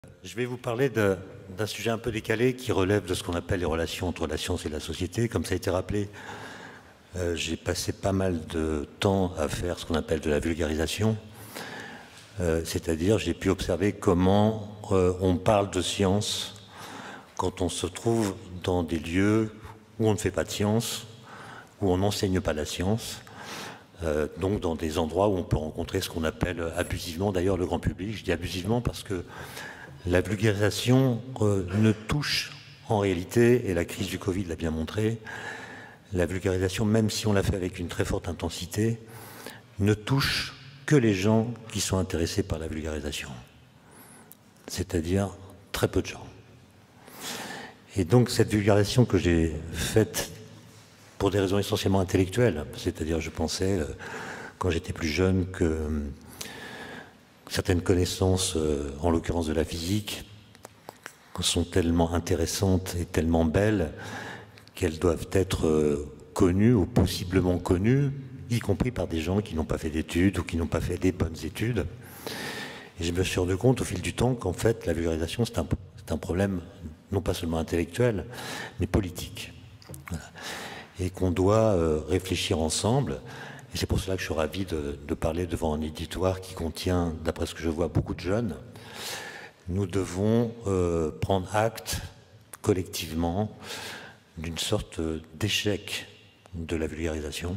Je vais vous parler d'un sujet un peu décalé qui relève de ce qu'on appelle les relations entre la science et la société. Comme ça a été rappelé, j'ai passé pas mal de temps à faire ce qu'on appelle de la vulgarisation. C'est-à-dire, j'ai pu observer comment on parle de science quand on se trouve dans des lieux où on ne fait pas de science, où on n'enseigne pas la science, donc dans des endroits où on peut rencontrer ce qu'on appelle abusivement, d'ailleurs, le grand public. Je dis abusivement parce que la vulgarisation ne touche en réalité, et la crise du Covid l'a bien montré, la vulgarisation, même si on l'a fait avec une très forte intensité, ne touche que les gens qui sont intéressés par la vulgarisation, c'est-à-dire très peu de gens. Et donc cette vulgarisation que j'ai faite pour des raisons essentiellement intellectuelles, c'est-à-dire je pensais, quand j'étais plus jeune, que certaines connaissances, en l'occurrence de la physique, sont tellement intéressantes et tellement belles qu'elles doivent être connues ou possiblement connues, y compris par des gens qui n'ont pas fait d'études ou qui n'ont pas fait des bonnes études. Et je me suis rendu compte au fil du temps qu'en fait la vulgarisation c'est un problème non pas seulement intellectuel, mais politique. Voilà. Et qu'on doit réfléchir ensemble. Et c'est pour cela que je suis ravi de parler devant un éditoire qui contient, d'après ce que je vois, beaucoup de jeunes. Nous devons prendre acte collectivement d'une sorte d'échec de la vulgarisation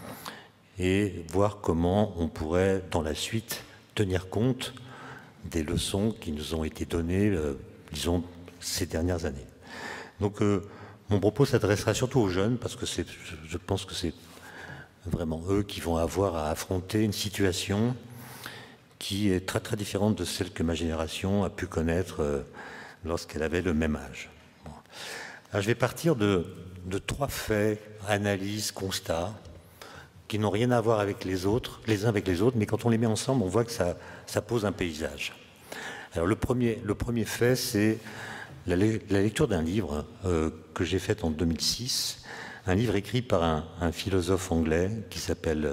et voir comment on pourrait, dans la suite, tenir compte des leçons qui nous ont été données, disons, ces dernières années. Donc, mon propos s'adressera surtout aux jeunes, parce que je pense que c'est vraiment eux qui vont avoir à affronter une situation qui est très très différente de celle que ma génération a pu connaître lorsqu'elle avait le même âge. Bon. Alors, je vais partir de 3 faits, analyses, constats, qui n'ont rien à voir avec les autres, les uns avec les autres, mais quand on les met ensemble, on voit que ça pose un paysage. Alors le premier fait, c'est la lecture d'un livre que j'ai fait en 2006, un livre écrit par un philosophe anglais qui s'appelle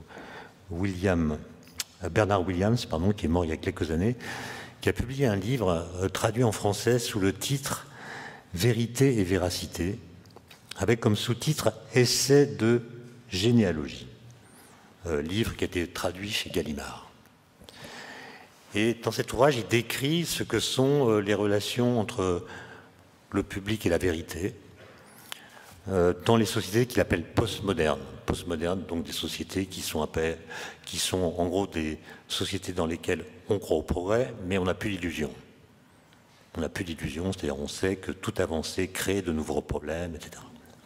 Bernard Williams, qui est mort il y a quelques années, qui a publié un livre traduit en français sous le titre « Vérité et véracité », avec comme sous-titre « Essai de généalogie », livre qui a été traduit chez Gallimard. Et dans cet ouvrage, il décrit ce que sont les relations entre le public et la vérité dans les sociétés qu'il appelle postmodernes. Postmodernes, donc des sociétés qui sont en gros des sociétés dans lesquelles on croit au progrès, mais on n'a plus d'illusions. On n'a plus d'illusions, c'est-à-dire on sait que toute avancée crée de nouveaux problèmes, etc.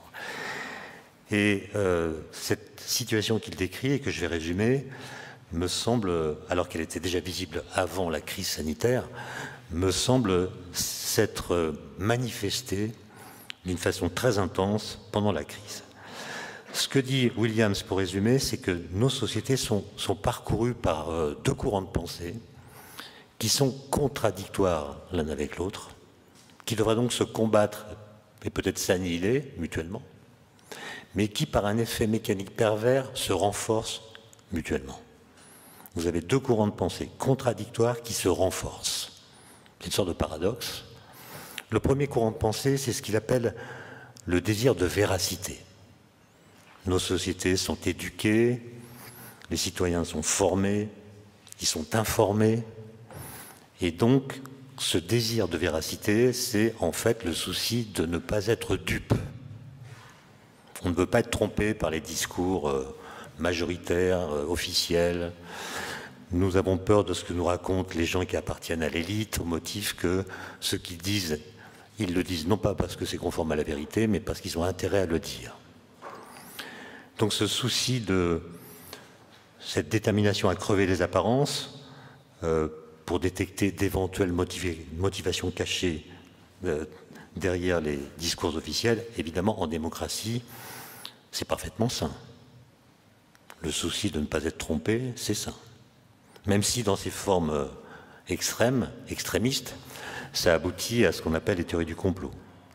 Et cette situation qu'il décrit et que je vais résumer, me semble, alors qu'elle était déjà visible avant la crise sanitaire, me semble s'être manifestée d'une façon très intense pendant la crise. Ce que dit Williams, pour résumer, c'est que nos sociétés sont parcourues par 2 courants de pensée qui sont contradictoires l'un avec l'autre, qui devraient donc se combattre et peut-être s'annihiler mutuellement, mais qui, par un effet mécanique pervers, se renforcent mutuellement. Vous avez 2 courants de pensée contradictoires qui se renforcent. C'est une sorte de paradoxe. Le premier courant de pensée, c'est ce qu'il appelle le désir de véracité. Nos sociétés sont éduquées, les citoyens sont formés, ils sont informés, et donc ce désir de véracité, c'est en fait le souci de ne pas être dupe. On ne veut pas être trompé par les discours majoritaires, officiels. Nous avons peur de ce que nous racontent les gens qui appartiennent à l'élite, au motif que ce qu'ils disent, ils le disent non pas parce que c'est conforme à la vérité, mais parce qu'ils ont intérêt à le dire. Donc ce souci de cette détermination à crever les apparences pour détecter d'éventuelles motivations cachées derrière les discours officiels, évidemment en démocratie, c'est parfaitement sain. Le souci de ne pas être trompé, c'est sain. Même si dans ces formes extrémistes, ça aboutit à ce qu'on appelle les théories du complot.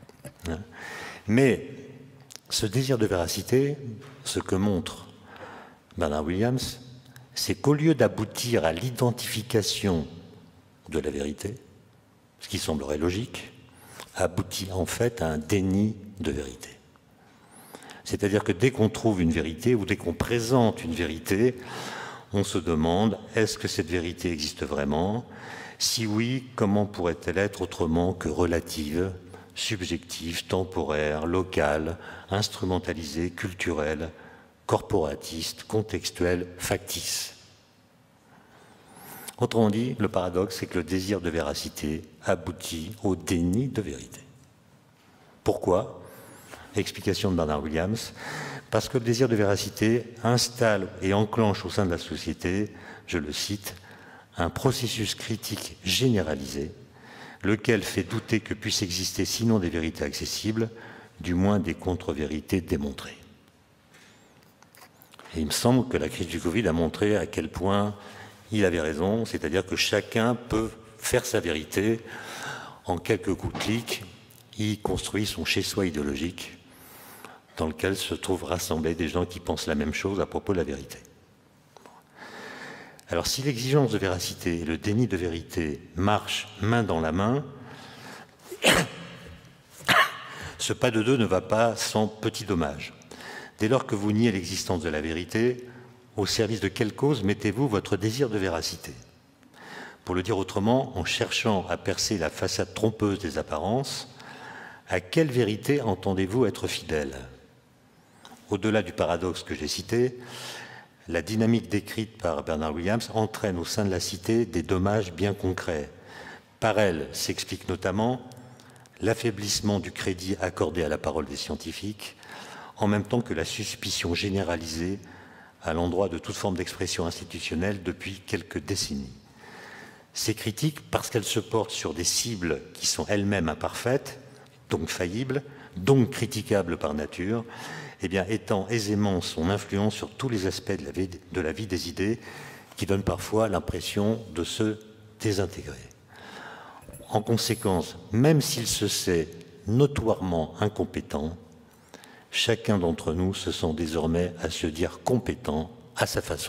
Mais ce désir de véracité, ce que montre Bernard Williams, c'est qu'au lieu d'aboutir à l'identification de la vérité, qui semblerait logique, aboutit en fait à un déni de vérité. C'est-à-dire que dès qu'on trouve une vérité ou dès qu'on présente une vérité, on se demande, est-ce que cette vérité existe vraiment? Si oui, comment pourrait-elle être autrement que relative, subjective, temporaire, locale, instrumentalisée, culturelle, corporatiste, contextuelle, factice? Autrement dit, le paradoxe, c'est que le désir de véracité aboutit au déni de vérité. Pourquoi? Explication de Bernard Williams. Parce que le désir de véracité installe et enclenche au sein de la société, je le cite, un processus critique généralisé, lequel fait douter que puissent exister sinon des vérités accessibles, du moins des contre-vérités démontrées. Et il me semble que la crise du Covid a montré à quel point il avait raison, c'est-à-dire que chacun peut faire sa vérité en quelques coups de clic. Il construit son chez-soi idéologique dans lequel se trouvent rassemblés des gens qui pensent la même chose à propos de la vérité. Alors si l'exigence de véracité et le déni de vérité marchent main dans la main, ce pas de deux ne va pas sans petit dommage. Dès lors que vous niez l'existence de la vérité, au service de quelle cause mettez-vous votre désir de véracité? Pour le dire autrement, en cherchant à percer la façade trompeuse des apparences, à quelle vérité entendez-vous être fidèle? Au-delà du paradoxe que j'ai cité, la dynamique décrite par Bernard Williams entraîne au sein de la cité des dommages bien concrets. Par elle s'explique notamment l'affaiblissement du crédit accordé à la parole des scientifiques, en même temps que la suspicion généralisée à l'endroit de toute forme d'expression institutionnelle depuis quelques décennies. Ces critiques, parce qu'elles se portent sur des cibles qui sont elles-mêmes imparfaites, donc faillibles, donc critiquables par nature, eh bien, étend aisément son influence sur tous les aspects de la vie des idées qui donnent parfois l'impression de se désintégrer. En conséquence, même s'il se sait notoirement incompétent, chacun d'entre nous se sent désormais à se dire compétent à sa façon.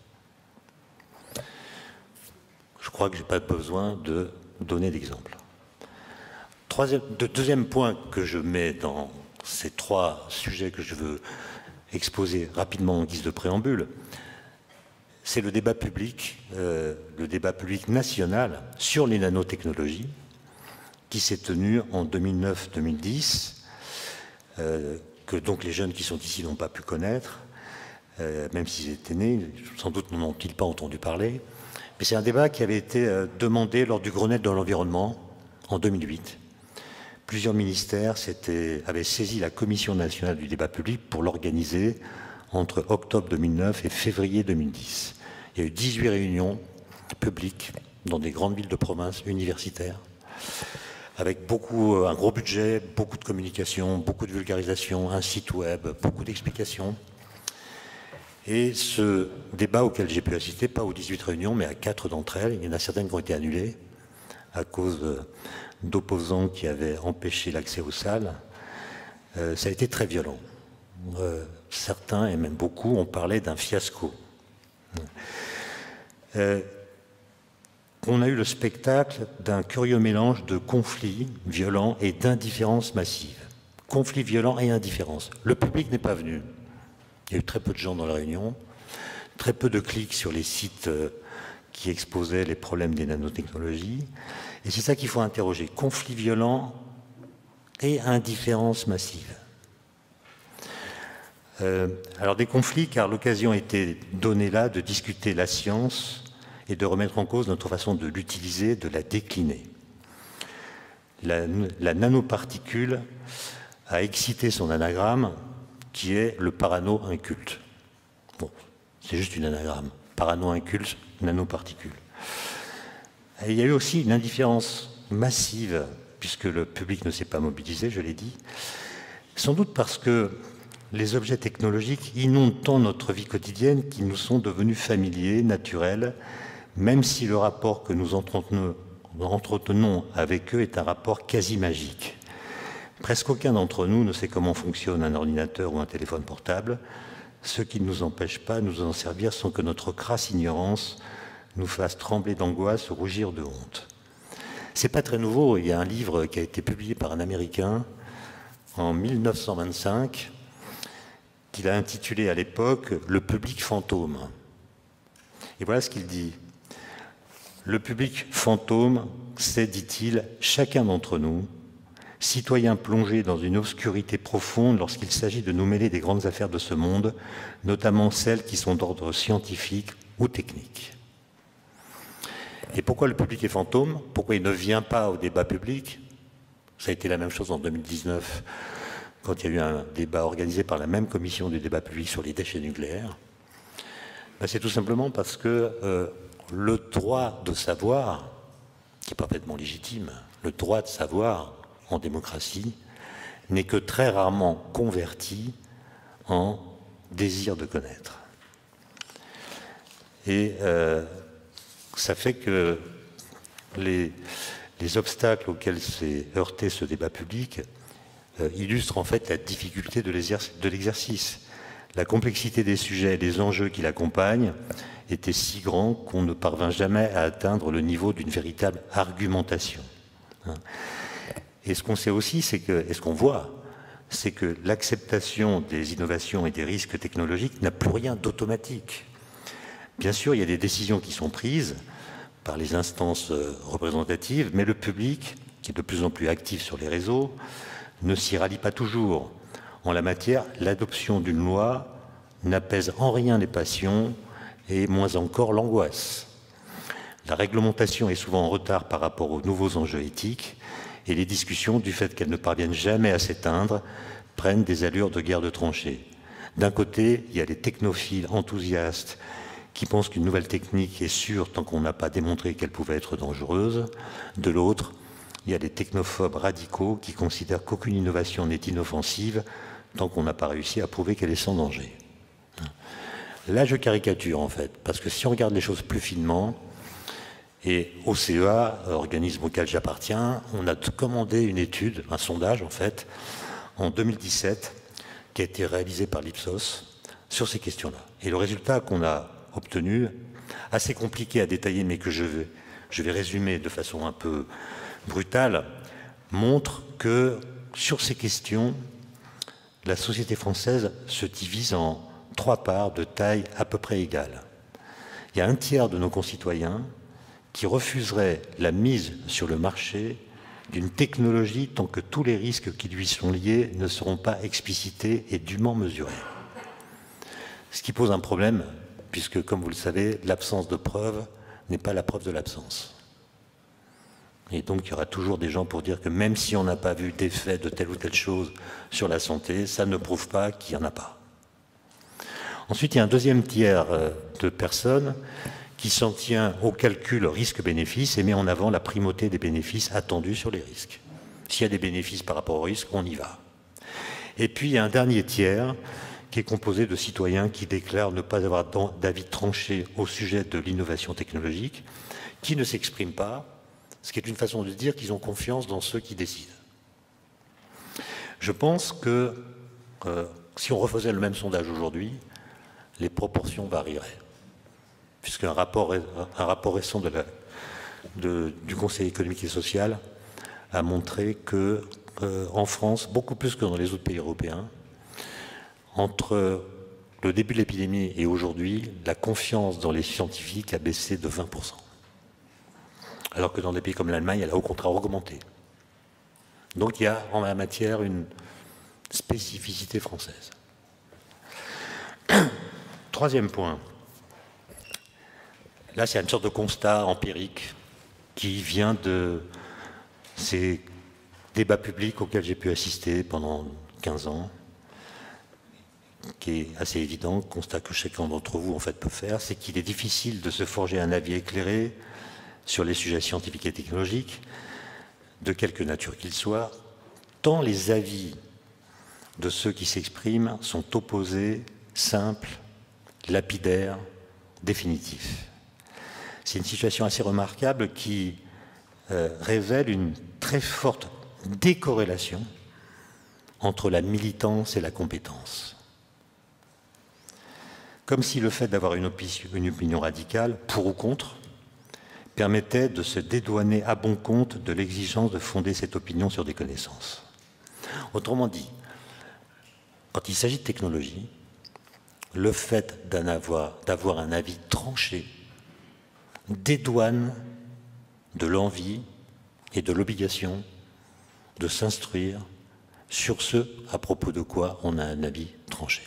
Je crois que je n'ai pas besoin de donner d'exemple. Deuxième point que je mets dans ces trois sujets que je veux exposer rapidement en guise de préambule, c'est le débat public national sur les nanotechnologies qui s'est tenu en 2009-2010, que donc les jeunes qui sont ici n'ont pas pu connaître, même s'ils étaient nés, sans doute n'en ont-ils pas entendu parler. Mais c'est un débat qui avait été demandé lors du Grenelle de l'environnement en 2008. Plusieurs ministères avaient saisi la Commission nationale du débat public pour l'organiser entre octobre 2009 et février 2010. Il y a eu 18 réunions publiques dans des grandes villes de province universitaires, avec un gros budget, beaucoup de communication, beaucoup de vulgarisation, un site web, beaucoup d'explications. Et ce débat auquel j'ai pu assister, pas aux 18 réunions, mais à 4 d'entre elles, il y en a certaines qui ont été annulées à cause d'opposants qui avaient empêché l'accès aux salles, ça a été très violent. Certains, et même beaucoup, ont parlé d'un fiasco. On a eu le spectacle d'un curieux mélange de conflits violents et d'indifférence massive. Conflits violents et indifférence. Le public n'est pas venu. Il y a eu très peu de gens dans la réunion, très peu de clics sur les sites qui exposaient les problèmes des nanotechnologies. Et c'est ça qu'il faut interroger. Conflits violents et indifférence massive. Alors des conflits, car l'occasion était donnée là de discuter la science et de remettre en cause notre façon de l'utiliser, de la décliner. La nanoparticule a excité son anagramme, qui est le parano-inculte. Bon, c'est juste une anagramme. Parano-inculte, nanoparticule. Et il y a eu aussi une indifférence massive, puisque le public ne s'est pas mobilisé, je l'ai dit, sans doute parce que les objets technologiques inondent tant notre vie quotidienne qu'ils nous sont devenus familiers, naturels, même si le rapport que nous entretenons avec eux est un rapport quasi magique. Presque aucun d'entre nous ne sait comment fonctionne un ordinateur ou un téléphone portable, ce qui ne nous empêche pas de nous en servir sans que notre crasse ignorance nous fasse trembler d'angoisse ou rougir de honte. C'est pas très nouveau. Il y a un livre qui a été publié par un Américain en 1925 qu'il a intitulé à l'époque « Le public fantôme ». Et voilà ce qu'il dit. Le public fantôme, c'est, dit-il, chacun d'entre nous, citoyen plongé dans une obscurité profonde lorsqu'il s'agit de nous mêler des grandes affaires de ce monde, notamment celles qui sont d'ordre scientifique ou technique. Et pourquoi le public est fantôme? Pourquoi il ne vient pas au débat public? Ça a été la même chose en 2019, quand il y a eu un débat organisé par la même commission du débat public sur les déchets nucléaires. Ben, c'est tout simplement parce que le droit de savoir, qui est parfaitement légitime, le droit de savoir en démocratie, n'est que très rarement converti en désir de connaître. Et ça fait que les obstacles auxquels s'est heurté ce débat public illustrent en fait la difficulté de l'exercice. La complexité des sujets et des enjeux qui l'accompagnent était si grand qu'on ne parvint jamais à atteindre le niveau d'une véritable argumentation. Et ce qu'on sait aussi, c'est que, et ce qu'on voit, c'est que l'acceptation des innovations et des risques technologiques n'a plus rien d'automatique. Bien sûr, il y a des décisions qui sont prises par les instances représentatives, mais le public, qui est de plus en plus actif sur les réseaux, ne s'y rallie pas toujours. En la matière, l'adoption d'une loi n'apaise en rien les passions et moins encore l'angoisse. La réglementation est souvent en retard par rapport aux nouveaux enjeux éthiques et les discussions, du fait qu'elles ne parviennent jamais à s'éteindre, prennent des allures de guerre de tranchées. D'un côté, il y a les technophiles enthousiastes qui pensent qu'une nouvelle technique est sûre tant qu'on n'a pas démontré qu'elle pouvait être dangereuse. De l'autre, il y a les technophobes radicaux qui considèrent qu'aucune innovation n'est inoffensive tant qu'on n'a pas réussi à prouver qu'elle est sans danger. Là, je caricature en fait, parce que si on regarde les choses plus finement, et au CEA, organisme auquel j'appartiens, on a commandé une étude, un sondage en fait, en 2017, qui a été réalisé par l'Ipsos sur ces questions-là. Et le résultat qu'on a obtenu, assez compliqué à détailler, mais que je vais résumer de façon un peu brutale, montre que sur ces questions, la société française se divise en 3 parts de taille à peu près égale. Il y a un tiers de nos concitoyens qui refuseraient la mise sur le marché d'une technologie tant que tous les risques qui lui sont liés ne seront pas explicités et dûment mesurés. Ce qui pose un problème, puisque, comme vous le savez, l'absence de preuve n'est pas la preuve de l'absence. Et donc, il y aura toujours des gens pour dire que même si on n'a pas vu d'effet de telle ou telle chose sur la santé, ça ne prouve pas qu'il n'y en a pas. Ensuite, il y a un deuxième tiers de personnes qui s'en tient au calcul risque-bénéfice et met en avant la primauté des bénéfices attendus sur les risques. S'il y a des bénéfices par rapport aux risques, on y va. Et puis, il y a un dernier tiers qui est composé de citoyens qui déclarent ne pas avoir d'avis tranché au sujet de l'innovation technologique, qui ne s'expriment pas, ce qui est une façon de dire qu'ils ont confiance dans ceux qui décident. Je pense que si on refaisait le même sondage aujourd'hui, les proportions varieraient. Puisqu'un rapport récent du Conseil économique et social a montré que en France, beaucoup plus que dans les autres pays européens, entre le début de l'épidémie et aujourd'hui, la confiance dans les scientifiques a baissé de 20%. Alors que dans des pays comme l'Allemagne, elle a au contraire augmenté. Donc il y a en la matière une spécificité française. Troisième point. Là, c'est une sorte de constat empirique qui vient de ces débats publics auxquels j'ai pu assister pendant 15 ans, qui est assez évident, constat que chacun d'entre vous en fait peut faire, c'est qu'il est difficile de se forger un avis éclairé sur les sujets scientifiques et technologiques, de quelque nature qu'ils soient, tant les avis de ceux qui s'expriment sont opposés, simples, lapidaires, définitifs. C'est une situation assez remarquable qui révèle une très forte décorrélation entre la militance et la compétence. Comme si le fait d'avoir une opinion radicale, pour ou contre, permettait de se dédouaner à bon compte de l'exigence de fonder cette opinion sur des connaissances. Autrement dit, quand il s'agit de technologie, le fait d'avoir un avis tranché dédouane de l'envie et de l'obligation de s'instruire sur ce à propos de quoi on a un avis tranché.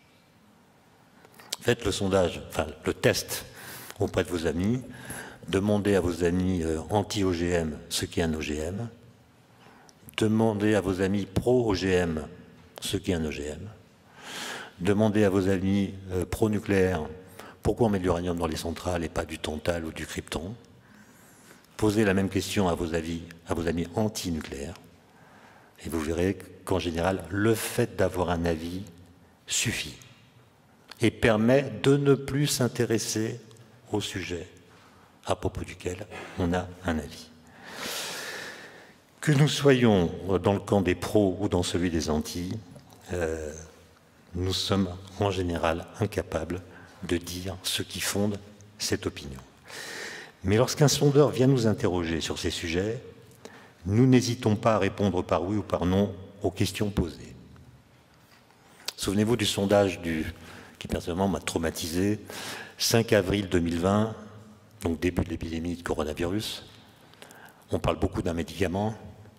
Faites le sondage, enfin le test auprès de vos amis, demandez à vos amis anti-OGM ce qu'est un OGM, demandez à vos amis pro-OGM ce qu'est un OGM, demandez à vos amis pro-nucléaire pourquoi on met de l'uranium dans les centrales et pas du tantal ou du krypton, posez la même question à vos amis anti-nucléaires, et vous verrez qu'en général, le fait d'avoir un avis suffit et permet de ne plus s'intéresser au sujet à propos duquel on a un avis. Que nous soyons dans le camp des pros ou dans celui des antis, nous sommes en général incapables de dire ce qui fonde cette opinion. Mais lorsqu'un sondeur vient nous interroger sur ces sujets, nous n'hésitons pas à répondre par oui ou par non aux questions posées. Souvenez-vous du sondage qui personnellement m'a traumatisé, 5 avril 2020, donc début de l'épidémie de coronavirus. On parle beaucoup d'un médicament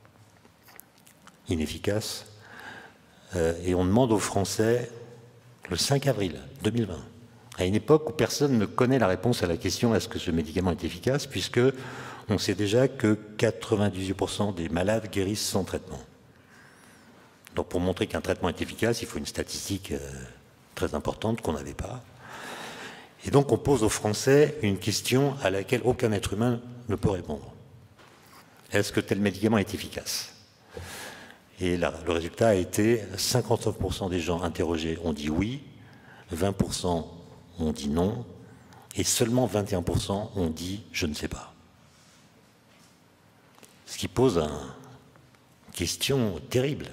inefficace et on demande aux Français le 5 avril 2020, à une époque où personne ne connaît la réponse à la question est-ce que ce médicament est efficace, puisque on sait déjà que 98% des malades guérissent sans traitement. Donc pour montrer qu'un traitement est efficace, il faut une statistique très importante qu'on n'avait pas. Et donc on pose aux Français une question à laquelle aucun être humain ne peut répondre. Est-ce que tel médicament est efficace? Et là, le résultat a été 59% des gens interrogés ont dit oui, 20% ont dit non, et seulement 21% ont dit je ne sais pas. Ce qui pose une question terrible.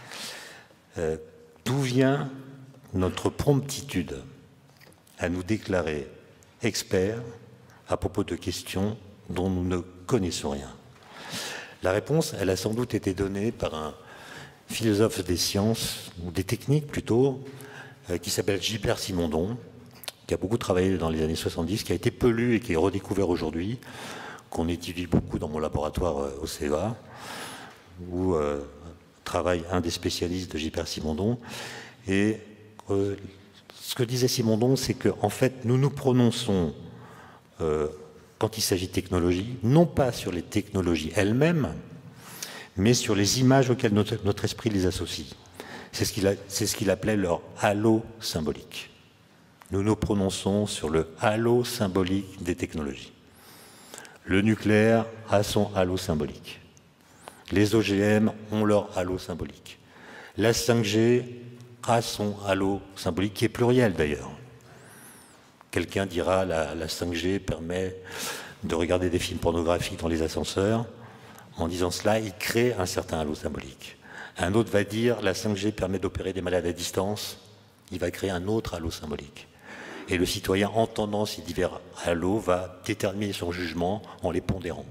D'où vient notre promptitude à nous déclarer experts à propos de questions dont nous ne connaissons rien? La réponse, elle a sans doute été donnée par un philosophe des sciences, ou des techniques plutôt, qui s'appelle Gilbert Simondon, qui a beaucoup travaillé dans les années 70, qui a été peu lu et qui est redécouvert aujourd'hui, qu'on étudie beaucoup dans mon laboratoire au CEA, où travaille un des spécialistes de Gilbert Simondon. Et ce que disait Simondon, c'est qu'en fait, nous nous prononçons, quand il s'agit de technologie, non pas sur les technologies elles-mêmes, mais sur les images auxquelles notre esprit les associe. C'est ce qu'il appelait leur halo symbolique. Nous nous prononçons sur le halo symbolique des technologies. Le nucléaire a son halo symbolique. Les OGM ont leur halo symbolique. La 5G a son halo symbolique, qui est pluriel d'ailleurs. Quelqu'un dira la 5G permet de regarder des films pornographiques dans les ascenseurs. En disant cela, il crée un certain halo symbolique. Un autre va dire la 5G permet d'opérer des malades à distance. Il va créer un autre halo symbolique. Et le citoyen, entendant ces divers halos, va déterminer son jugement en les pondérant.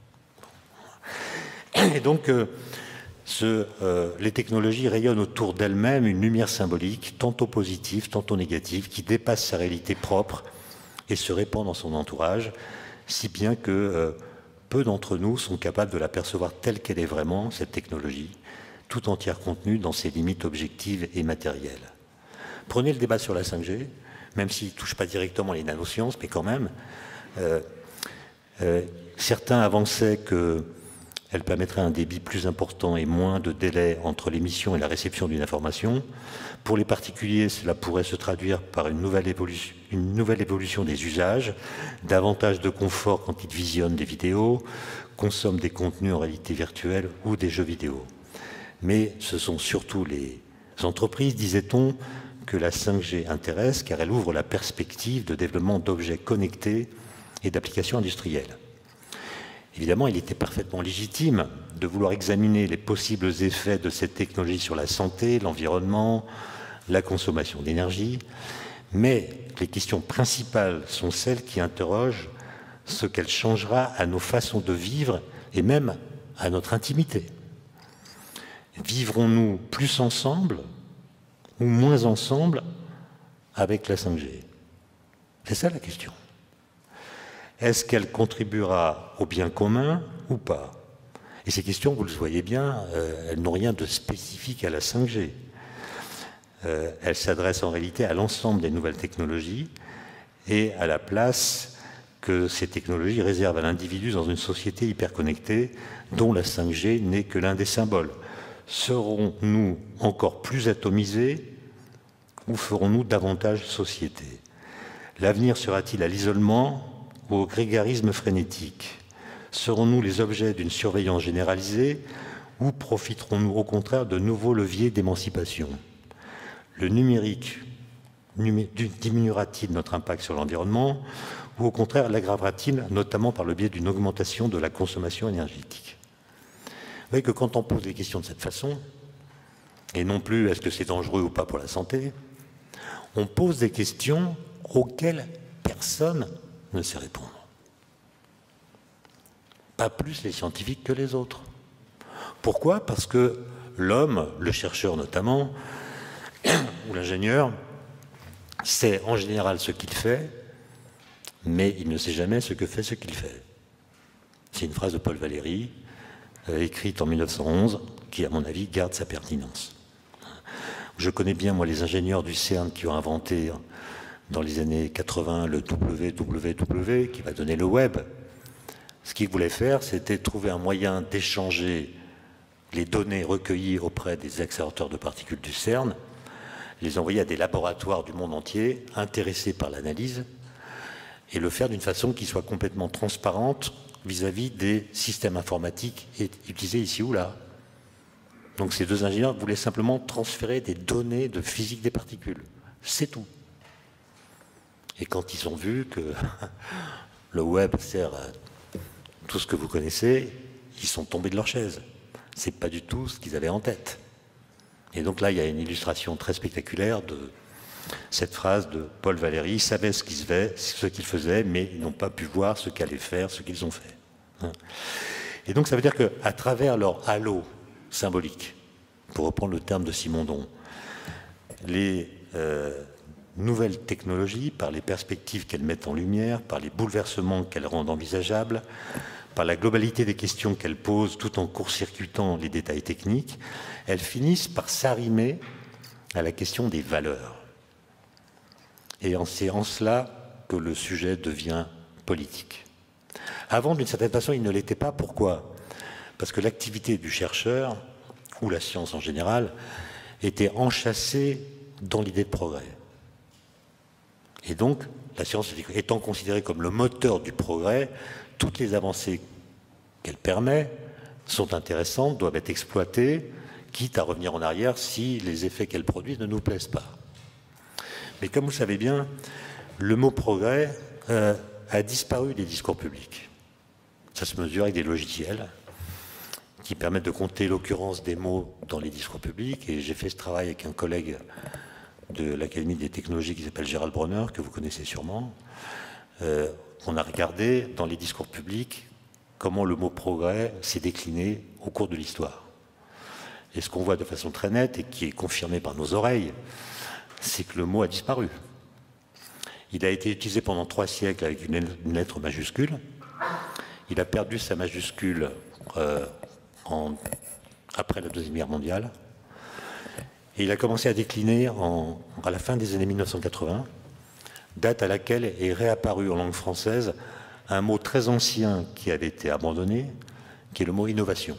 Et donc, les technologies rayonnent autour d'elles-mêmes une lumière symbolique, tantôt positive, tantôt négative, qui dépasse sa réalité propre et se répand dans son entourage, si bien que peu d'entre nous sont capables de la percevoir telle qu'elle est vraiment, cette technologie, tout entière contenue dans ses limites objectives et matérielles. Prenez le débat sur la 5G, même s'il ne touche pas directement les nanosciences, mais quand même, certains avançaient qu'elle permettrait un débit plus important et moins de délai entre l'émission et la réception d'une information. Pour les particuliers, cela pourrait se traduire par une nouvelle évolution des usages, davantage de confort quand ils visionnent des vidéos, consomment des contenus en réalité virtuelle ou des jeux vidéo. Mais ce sont surtout les entreprises, disait-on, que la 5G intéresse, car elle ouvre la perspective de développement d'objets connectés et d'applications industrielles. Évidemment, il était parfaitement légitime de vouloir examiner les possibles effets de cette technologie sur la santé, l'environnement, la consommation d'énergie, mais les questions principales sont celles qui interrogent ce qu'elle changera à nos façons de vivre et même à notre intimité. Vivrons-nous plus ensemble ou moins ensemble avec la 5G? C'est ça la question. Est-ce qu'elle contribuera au bien commun ou pas? Et ces questions, vous le voyez bien, elles n'ont rien de spécifique à la 5G. Elles s'adressent en réalité à l'ensemble des nouvelles technologies et à la place que ces technologies réservent à l'individu dans une société hyperconnectée dont la 5G n'est que l'un des symboles. Serons-nous encore plus atomisés ou ferons-nous davantage société? L'avenir sera-t-il à l'isolement ou au grégarisme frénétique? Serons-nous les objets d'une surveillance généralisée ou profiterons-nous au contraire de nouveaux leviers d'émancipation? Le numérique diminuera-t-il notre impact sur l'environnement ou au contraire l'aggravera-t-il, notamment par le biais d'une augmentation de la consommation énergétique? Vous voyez que quand on pose des questions de cette façon, et non plus est-ce que c'est dangereux ou pas pour la santé, on pose des questions auxquelles personne ne sait répondre. Pas plus les scientifiques que les autres. Pourquoi? Parce que l'homme, le chercheur notamment, ou l'ingénieur, sait en général ce qu'il fait, mais il ne sait jamais ce que fait ce qu'il fait. C'est une phrase de Paul Valéry, écrite en 1911, qui, à mon avis, garde sa pertinence. Je connais bien, moi, les ingénieurs du CERN qui ont inventé, dans les années 80, le www, qui va donner le web. Ce qu'ils voulaient faire, c'était trouver un moyen d'échanger les données recueillies auprès des accélérateurs de particules du CERN, les envoyer à des laboratoires du monde entier, intéressés par l'analyse, et le faire d'une façon qui soit complètement transparente vis-à-vis des systèmes informatiques utilisés ici ou là. Donc ces deux ingénieurs voulaient simplement transférer des données de physique des particules. C'est tout. Et quand ils ont vu que le web sert à tout ce que vous connaissez, ils sont tombés de leur chaise. C'est pas du tout ce qu'ils avaient en tête. Et donc là, il y a une illustration très spectaculaire de cette phrase de Paul Valéry. Ils savaient ce qu'ils faisaient, mais ils n'ont pas pu voir ce qu'allaient faire, ce qu'ils ont fait. Et donc ça veut dire qu'à travers leur halo symbolique, pour reprendre le terme de Simondon, les nouvelles technologies, par les perspectives qu'elles mettent en lumière, par les bouleversements qu'elles rendent envisageables, par la globalité des questions qu'elles posent tout en court-circuitant les détails techniques, elles finissent par s'arrimer à la question des valeurs. Et c'est en cela que le sujet devient politique. Avant, d'une certaine façon, il ne l'était pas. Pourquoi? Parce que l'activité du chercheur, ou la science en général, était enchâssée dans l'idée de progrès. Et donc, la science étant considérée comme le moteur du progrès, toutes les avancées qu'elle permet sont intéressantes, doivent être exploitées, quitte à revenir en arrière si les effets qu'elle produit ne nous plaisent pas. Mais comme vous le savez bien, le mot progrès a disparu des discours publics. Ça se mesure avec des logiciels qui permettent de compter l'occurrence des mots dans les discours publics. Et j'ai fait ce travail avec un collègue de l'Académie des technologies qui s'appelle Gérald Bronner, que vous connaissez sûrement. On a regardé dans les discours publics comment le mot progrès s'est décliné au cours de l'histoire. Et ce qu'on voit de façon très nette et qui est confirmé par nos oreilles, c'est que le mot a disparu. Il a été utilisé pendant 3 siècles avec une lettre majuscule. Il a perdu sa majuscule après la Deuxième Guerre mondiale. Et il a commencé à décliner à la fin des années 1980, date à laquelle est réapparu en langue française un mot très ancien qui avait été abandonné, qui est le mot innovation.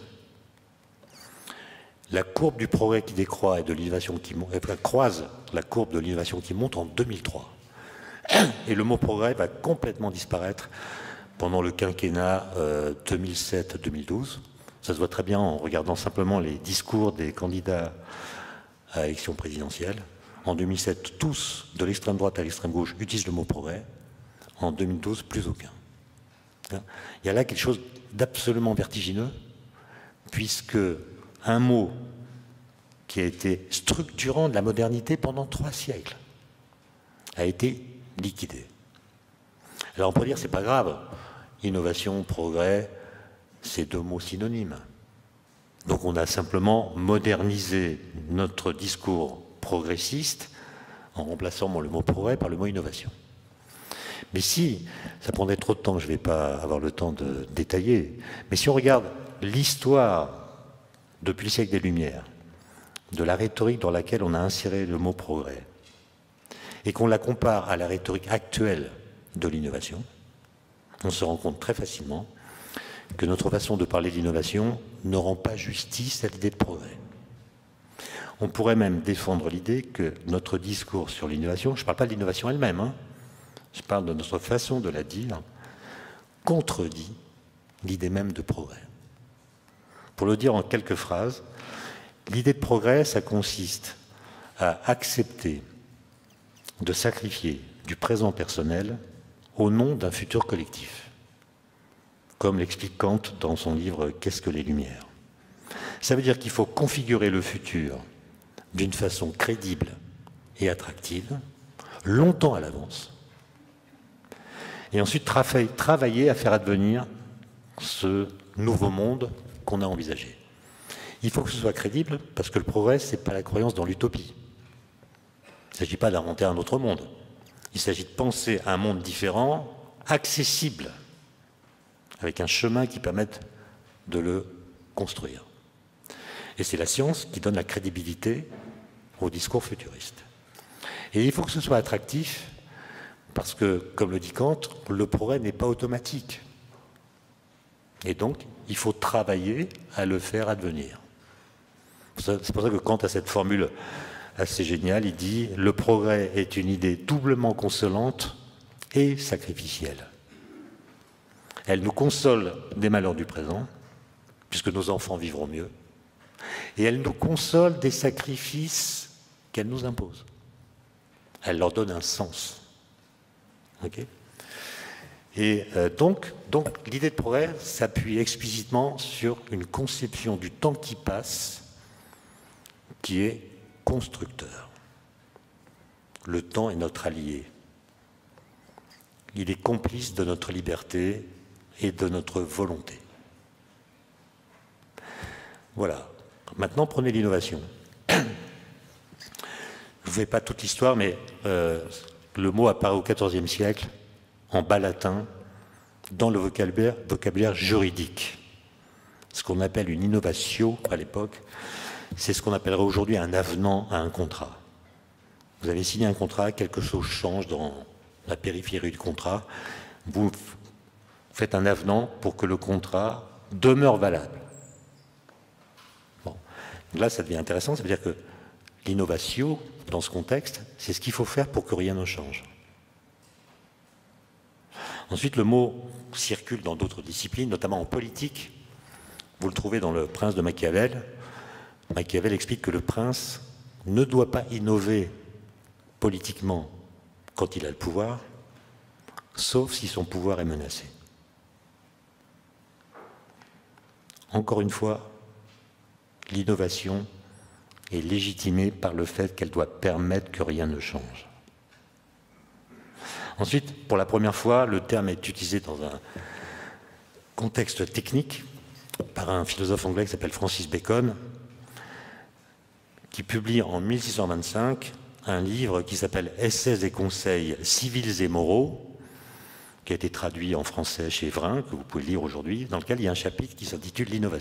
La courbe du progrès qui décroît et de l'innovation qui monte, croise la courbe de l'innovation qui monte en 2003. Et le mot progrès va complètement disparaître pendant le quinquennat 2007-2012. Ça se voit très bien en regardant simplement les discours des candidats à l'élection présidentielle. En 2007, tous, de l'extrême droite à l'extrême gauche, utilisent le mot progrès. En 2012, plus aucun. Il y a là quelque chose d'absolument vertigineux, puisque un mot qui a été structurant de la modernité pendant 3 siècles a été liquidé. Alors on peut dire c'est pas grave, innovation, progrès, c'est deux mots synonymes. Donc on a simplement modernisé notre discours progressiste en remplaçant le mot progrès par le mot innovation. Mais si, ça prendrait trop de temps, je ne vais pas avoir le temps de détailler, mais si on regarde l'histoire depuis le siècle des Lumières, de la rhétorique dans laquelle on a inséré le mot progrès, et qu'on la compare à la rhétorique actuelle de l'innovation, on se rend compte très facilement que notre façon de parler d'innovation ne rend pas justice à l'idée de progrès. On pourrait même défendre l'idée que notre discours sur l'innovation, je ne parle pas de l'innovation elle-même, hein, je parle de notre façon de la dire, contredit l'idée même de progrès. Pour le dire en quelques phrases, l'idée de progrès, ça consiste à accepter de sacrifier du présent personnel au nom d'un futur collectif, comme l'explique Kant dans son livre « Qu'est-ce que les Lumières ?» Ça veut dire qu'il faut configurer le futur d'une façon crédible et attractive, longtemps à l'avance, et ensuite travailler à faire advenir ce nouveau monde qu'on a envisagé. Il faut que ce soit crédible, parce que le progrès, ce n'est pas la croyance dans l'utopie. Il ne s'agit pas d'inventer un autre monde. Il s'agit de penser à un monde différent, accessible, avec un chemin qui permette de le construire. Et c'est la science qui donne la crédibilité au discours futuriste. Et il faut que ce soit attractif, parce que, comme le dit Kant, le progrès n'est pas automatique. Et donc, il faut travailler à le faire advenir. C'est pour ça que Kant a cette formule assez géniale, il dit « Le progrès est une idée doublement consolante et sacrificielle. Elle nous console des malheurs du présent, puisque nos enfants vivront mieux, et elle nous console des sacrifices qu'elle nous impose. Elle leur donne un sens. » Okay. Et donc l'idée de progrès s'appuie explicitement sur une conception du temps qui passe qui est constructeur. Le temps est notre allié. Il est complice de notre liberté et de notre volonté. Voilà. Maintenant, prenez l'innovation. Je ne vous fais pas toute l'histoire, mais le mot apparaît au XIVe siècle, en bas latin, dans le vocabulaire juridique. Ce qu'on appelle une innovatio à l'époque, c'est ce qu'on appellerait aujourd'hui un avenant à un contrat. Vous avez signé un contrat, quelque chose change dans la périphérie du contrat, vous faites un avenant pour que le contrat demeure valable. Bon. Là, ça devient intéressant, ça veut dire que l'innovatio, dans ce contexte, c'est ce qu'il faut faire pour que rien ne change. Ensuite, le mot circule dans d'autres disciplines, notamment en politique. Vous le trouvez dans Le Prince de Machiavel. Machiavel explique que le prince ne doit pas innover politiquement quand il a le pouvoir, sauf si son pouvoir est menacé. Encore une fois, l'innovation est légitimée par le fait qu'elle doit permettre que rien ne change. Ensuite, pour la première fois, le terme est utilisé dans un contexte technique par un philosophe anglais qui s'appelle Francis Bacon, qui publie en 1625 un livre qui s'appelle « Essais et conseils civils et moraux », qui a été traduit en français chez Vrin, que vous pouvez lire aujourd'hui, dans lequel il y a un chapitre qui s'intitule « L'innovation ».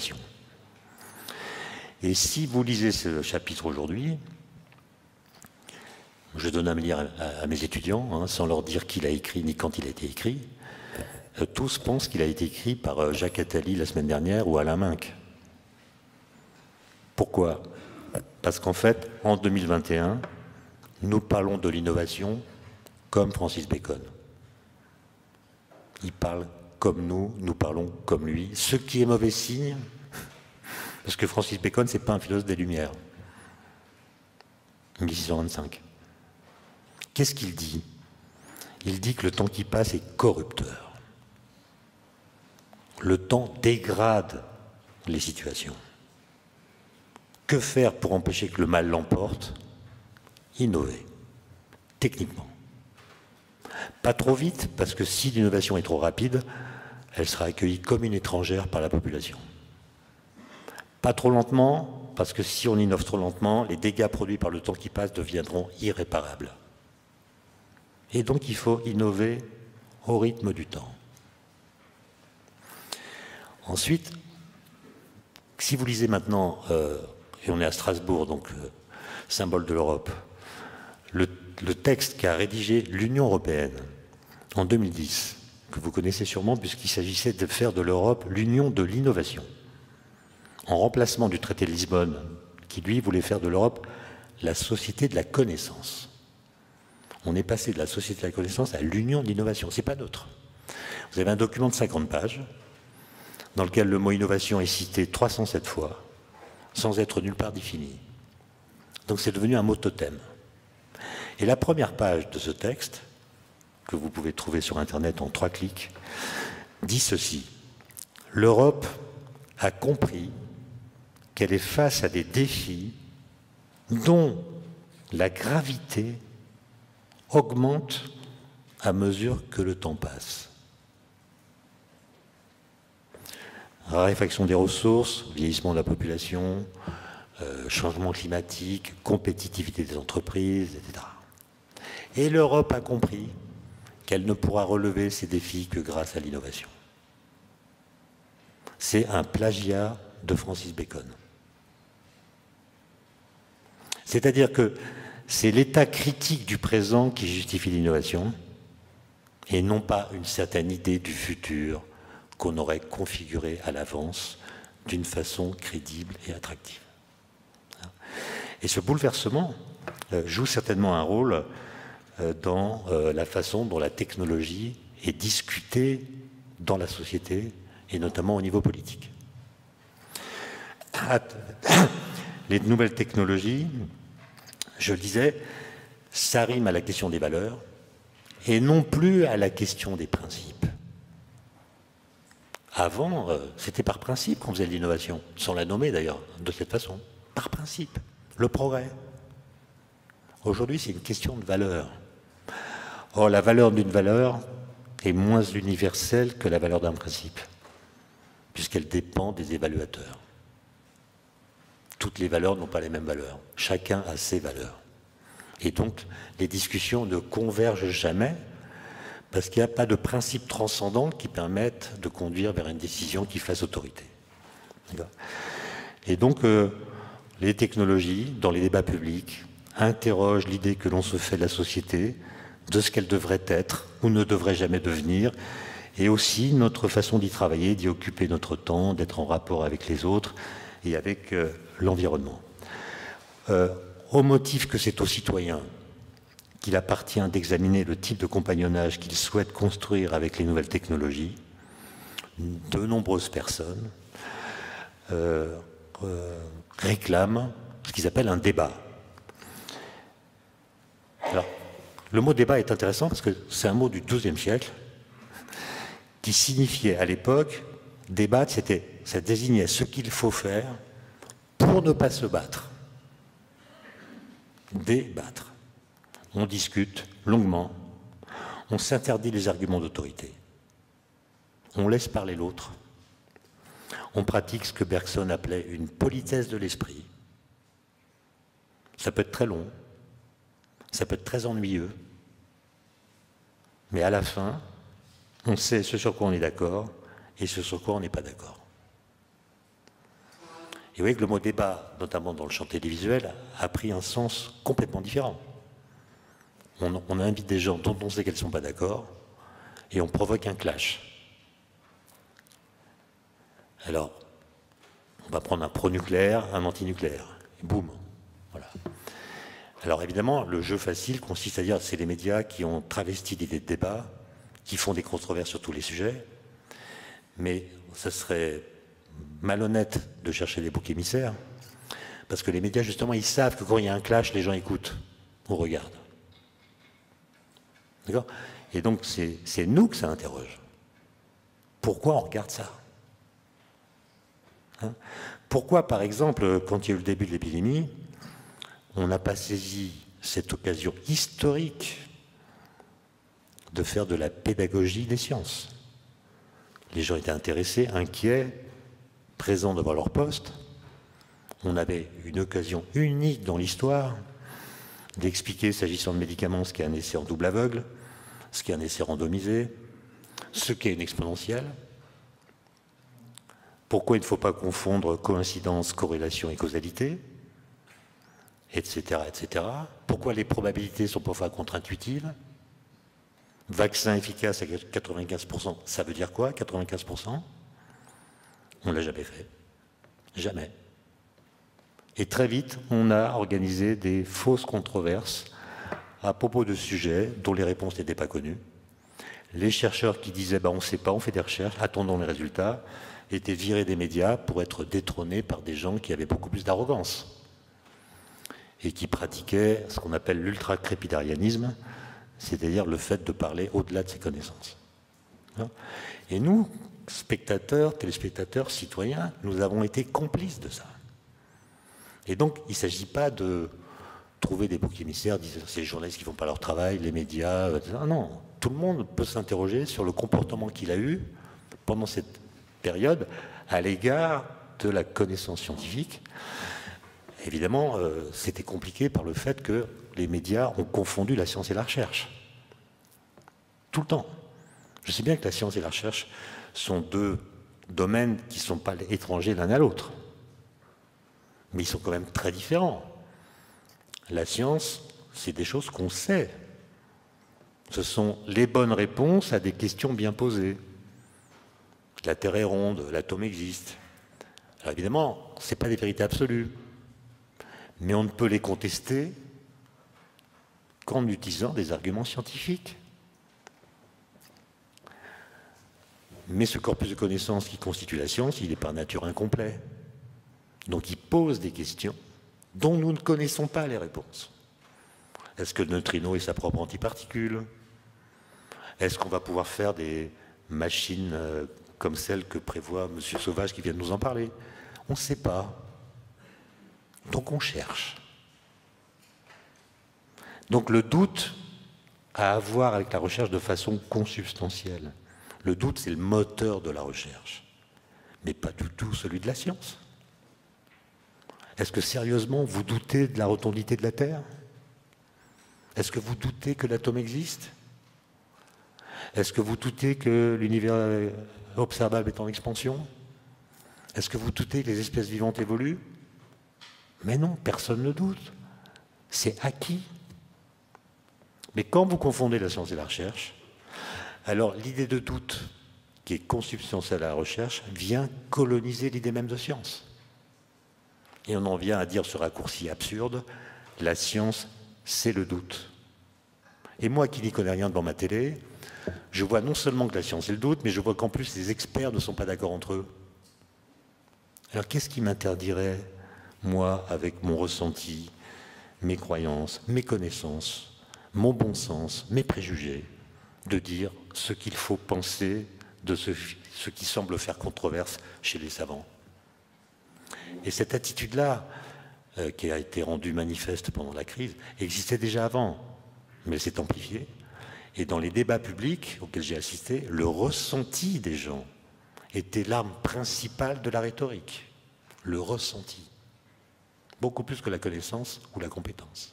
Et si vous lisez ce chapitre aujourd'hui, je donne à me lire à mes étudiants, hein, sans leur dire qui l'a écrit ni quand il a été écrit, tous pensent qu'il a été écrit par Jacques Attali la semaine dernière ou Alain Minc. Pourquoi ? Parce qu'en fait, en 2021, nous parlons de l'innovation comme Francis Bacon. Il parle comme nous parlons comme lui, ce qui est mauvais signe, parce que Francis Bacon, ce n'est pas un philosophe des Lumières. 1625. Qu'est-ce qu'il dit ? Il dit que le temps qui passe est corrupteur. Le temps dégrade les situations. Que faire pour empêcher que le mal l'emporte ? Innover, techniquement. Pas trop vite, parce que si l'innovation est trop rapide, elle sera accueillie comme une étrangère par la population. Pas trop lentement, parce que si on innove trop lentement, les dégâts produits par le temps qui passe deviendront irréparables. Et donc il faut innover au rythme du temps. Ensuite, si vous lisez maintenant, et on est à Strasbourg, donc symbole de l'Europe, le texte qu'a rédigé l'Union européenne en 2010, que vous connaissez sûrement puisqu'il s'agissait de faire de l'Europe l'union de l'innovation, en remplacement du traité de Lisbonne, qui lui voulait faire de l'Europe la société de la connaissance. On est passé de la société de la connaissance à l'union de l'innovation, c'est pas neutre. Vous avez un document de 50 pages, dans lequel le mot innovation est cité 307 fois, sans être nulle part défini. Donc c'est devenu un mot totem. Et la première page de ce texte, que vous pouvez trouver sur Internet en 3 clics, dit ceci. L'Europe a compris qu'elle est face à des défis dont la gravité augmente à mesure que le temps passe. Raréfaction des ressources, vieillissement de la population, changement climatique, compétitivité des entreprises, etc. Et l'Europe a compris qu'elle ne pourra relever ces défis que grâce à l'innovation. C'est un plagiat de Francis Bacon. C'est-à-dire que c'est l'état critique du présent qui justifie l'innovation et non pas une certaine idée du futur qu'on aurait configuré à l'avance d'une façon crédible et attractive. Et ce bouleversement joue certainement un rôle dans la façon dont la technologie est discutée dans la société et notamment au niveau politique. Les nouvelles technologies, je le disais, ça rime à la question des valeurs et non plus à la question des principes. Avant, c'était par principe qu'on faisait de l'innovation, sans la nommer d'ailleurs, de cette façon, par principe, le progrès. Aujourd'hui, c'est une question de valeur. Or, la valeur d'une valeur est moins universelle que la valeur d'un principe, puisqu'elle dépend des évaluateurs. Toutes les valeurs n'ont pas les mêmes valeurs. Chacun a ses valeurs. Et donc, les discussions ne convergent jamais parce qu'il n'y a pas de principe transcendant qui permette de conduire vers une décision qui fasse autorité. Et donc, les technologies, dans les débats publics, interrogent l'idée que l'on se fait de la société, de ce qu'elle devrait être ou ne devrait jamais devenir, et aussi notre façon d'y travailler, d'y occuper notre temps, d'être en rapport avec les autres et avec l'environnement. Au motif que c'est aux citoyens qu'il appartient d'examiner le type de compagnonnage qu'ils souhaitent construire avec les nouvelles technologies, de nombreuses personnes réclament ce qu'ils appellent un débat. Alors, le mot débat est intéressant parce que c'est un mot du XIIe siècle qui signifiait à l'époque, débattre, ça désignait ce qu'il faut faire pour ne pas se battre. Débattre. On discute longuement, on s'interdit les arguments d'autorité, on laisse parler l'autre, on pratique ce que Bergson appelait une politesse de l'esprit. Ça peut être très long, ça peut être très ennuyeux, mais à la fin, on sait ce sur quoi on est d'accord et ce sur quoi on n'est pas d'accord. Et vous voyez que le mot débat, notamment dans le champ télévisuel, a pris un sens complètement différent. On invite des gens dont on sait qu'elles ne sont pas d'accord et on provoque un clash. Alors, on va prendre un pro-nucléaire, un anti-nucléaire, et boum, voilà. Alors évidemment, le jeu facile consiste à dire c'est les médias qui ont travesti l'idée de débat, qui font des controverses sur tous les sujets, mais ça serait malhonnête de chercher des boucs émissaires, parce que les médias, justement, ils savent que quand il y a un clash, les gens écoutent ou regardent. D'accord ? Et donc, c'est nous que ça interroge. Pourquoi on regarde ça ? Pourquoi, par exemple, quand il y a eu le début de l'épidémie, on n'a pas saisi cette occasion historique de faire de la pédagogie des sciences ? Les gens étaient intéressés, inquiets, présents devant leur poste. On avait une occasion unique dans l'histoire d'expliquer, s'agissant de médicaments, ce qu'est un essai en double aveugle, ce qu'est un essai randomisé, ce qu'est une exponentielle, pourquoi il ne faut pas confondre coïncidence, corrélation et causalité, etc., etc. Pourquoi les probabilités sont parfois contre-intuitives. Vaccin efficace à 95%, ça veut dire quoi, 95%? On ne l'a jamais fait. Jamais. Et très vite, on a organisé des fausses controverses à propos de sujets dont les réponses n'étaient pas connues. Les chercheurs qui disaient on ne sait pas, on fait des recherches, attendons les résultats, étaient virés des médias pour être détrônés par des gens qui avaient beaucoup plus d'arrogance et qui pratiquaient ce qu'on appelle l'ultra-crépidarianisme, c'est-à-dire le fait de parler au-delà de ses connaissances. Et nous, spectateurs, téléspectateurs, citoyens, nous avons été complices de ça. Et donc, il ne s'agit pas de trouver des boucs émissaires, c'est les journalistes qui ne font pas leur travail, les médias, etc. Non, tout le monde peut s'interroger sur le comportement qu'il a eu pendant cette période à l'égard de la connaissance scientifique. Évidemment, c'était compliqué par le fait que les médias ont confondu la science et la recherche. Tout le temps. Je sais bien que la science et la recherche sont deux domaines qui ne sont pas étrangers l'un à l'autre. Mais ils sont quand même très différents. La science, c'est des choses qu'on sait. Ce sont les bonnes réponses à des questions bien posées. La Terre est ronde, l'atome existe. Alors évidemment, ce n'est pas des vérités absolues. Mais on ne peut les contester qu'en utilisant des arguments scientifiques. Mais ce corpus de connaissances qui constitue la science, il est par nature incomplet. Donc il pose des questions dont nous ne connaissons pas les réponses. Est-ce que le neutrino est sa propre antiparticule? Est-ce qu'on va pouvoir faire des machines comme celles que prévoit M. Sauvage qui vient de nous en parler? On ne sait pas. Donc on cherche. Donc le doute a à voir avec la recherche de façon consubstantielle. Le doute, c'est le moteur de la recherche, mais pas du tout celui de la science. Est-ce que sérieusement vous doutez de la rotondité de la Terre? Est-ce que vous doutez que l'atome existe? Est-ce que vous doutez que l'univers observable est en expansion? Est-ce que vous doutez que les espèces vivantes évoluent? Mais non, personne ne doute. C'est acquis. Mais quand vous confondez la science et la recherche, alors l'idée de doute, qui est consubstantielle à la recherche, vient coloniser l'idée même de science. Et on en vient à dire ce raccourci absurde, la science, c'est le doute. Et moi qui n'y connais rien devant ma télé, je vois non seulement que la science est le doute, mais je vois qu'en plus les experts ne sont pas d'accord entre eux. Alors qu'est-ce qui m'interdirait, moi, avec mon ressenti, mes croyances, mes connaissances, mon bon sens, mes préjugés, de dire ce qu'il faut penser de ce qui semble faire controverse chez les savants? Et cette attitude-là, qui a été rendue manifeste pendant la crise, existait déjà avant, mais elle s'est amplifiée. Et dans les débats publics auxquels j'ai assisté, le ressenti des gens était l'arme principale de la rhétorique. Le ressenti. Beaucoup plus que la connaissance ou la compétence.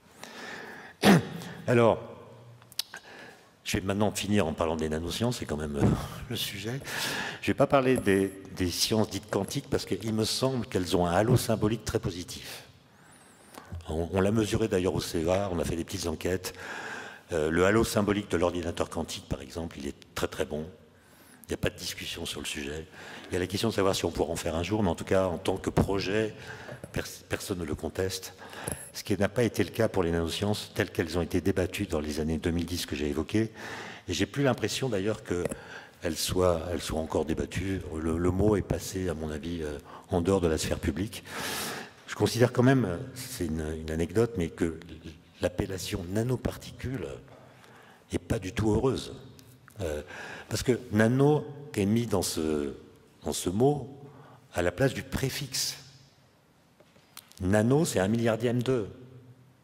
Alors, je vais maintenant finir en parlant des nanosciences, c'est quand même le sujet. Je ne vais pas parler des sciences dites quantiques parce qu'il me semble qu'elles ont un halo symbolique très positif. On l'a mesuré d'ailleurs au CEA, on a fait des petites enquêtes. Le halo symbolique de l'ordinateur quantique, par exemple, il est très très bon. Il n'y a pas de discussion sur le sujet. Il y a la question de savoir si on pourra en faire un jour, mais en tout cas, en tant que projet, personne ne le conteste. Ce qui n'a pas été le cas pour les nanosciences telles qu'elles ont été débattues dans les années 2010 que j'ai évoquées. Et j'ai plus l'impression d'ailleurs qu'elles soient encore débattues. Le mot est passé, à mon avis, en dehors de la sphère publique. Je considère quand même, c'est une anecdote, mais que l'appellation nanoparticule n'est pas du tout heureuse. Parce que nano est mis dans ce mot à la place du préfixe. Nano, c'est 1 milliardième de.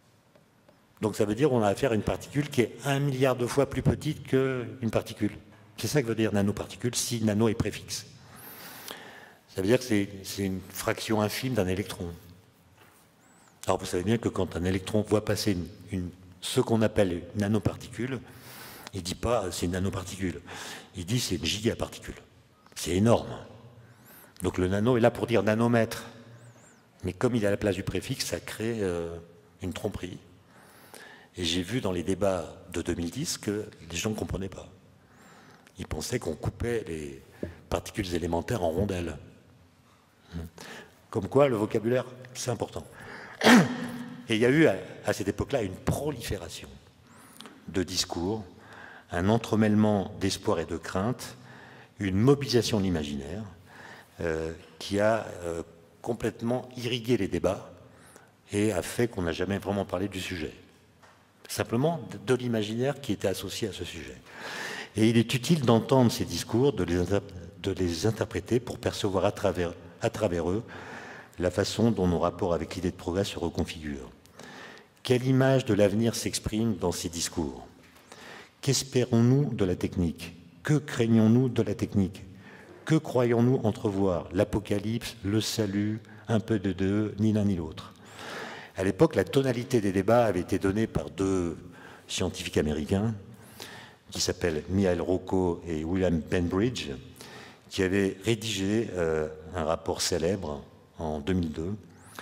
Donc ça veut dire qu'on a affaire à une particule qui est 1 milliard de fois plus petite qu'une particule. C'est ça que veut dire nanoparticule, si nano est préfixe. Ça veut dire que c'est une fraction infime d'un électron. Alors vous savez bien que quand un électron voit passer ce qu'on appelle une nanoparticule, il ne dit pas c'est une nanoparticule, il dit c'est une gigaparticule. C'est énorme. Donc le nano est là pour dire nanomètre. Mais comme il est à la place du préfixe, ça crée une tromperie. Et j'ai vu dans les débats de 2010 que les gens ne comprenaient pas. Ils pensaient qu'on coupait les particules élémentaires en rondelles. Comme quoi, le vocabulaire, c'est important. Et il y a eu, à cette époque-là, une prolifération de discours, un entremêlement d'espoir et de crainte, une mobilisation de l'imaginaire qui a complètement irrigué les débats et a fait qu'on n'a jamais vraiment parlé du sujet. Simplement de l'imaginaire qui était associé à ce sujet. Et il est utile d'entendre ces discours, de les interpréter pour percevoir à travers eux la façon dont nos rapports avec l'idée de progrès se reconfigurent. Quelle image de l'avenir s'exprime dans ces discours? Qu'espérons-nous de la technique? Que craignons-nous de la technique? Que croyons-nous entrevoir? L'apocalypse, le salut, un peu de deux, ni l'un ni l'autre. À l'époque, la tonalité des débats avait été donnée par deux scientifiques américains qui s'appellent Mihail Rocco et William Bainbridge, qui avaient rédigé un rapport célèbre en 2002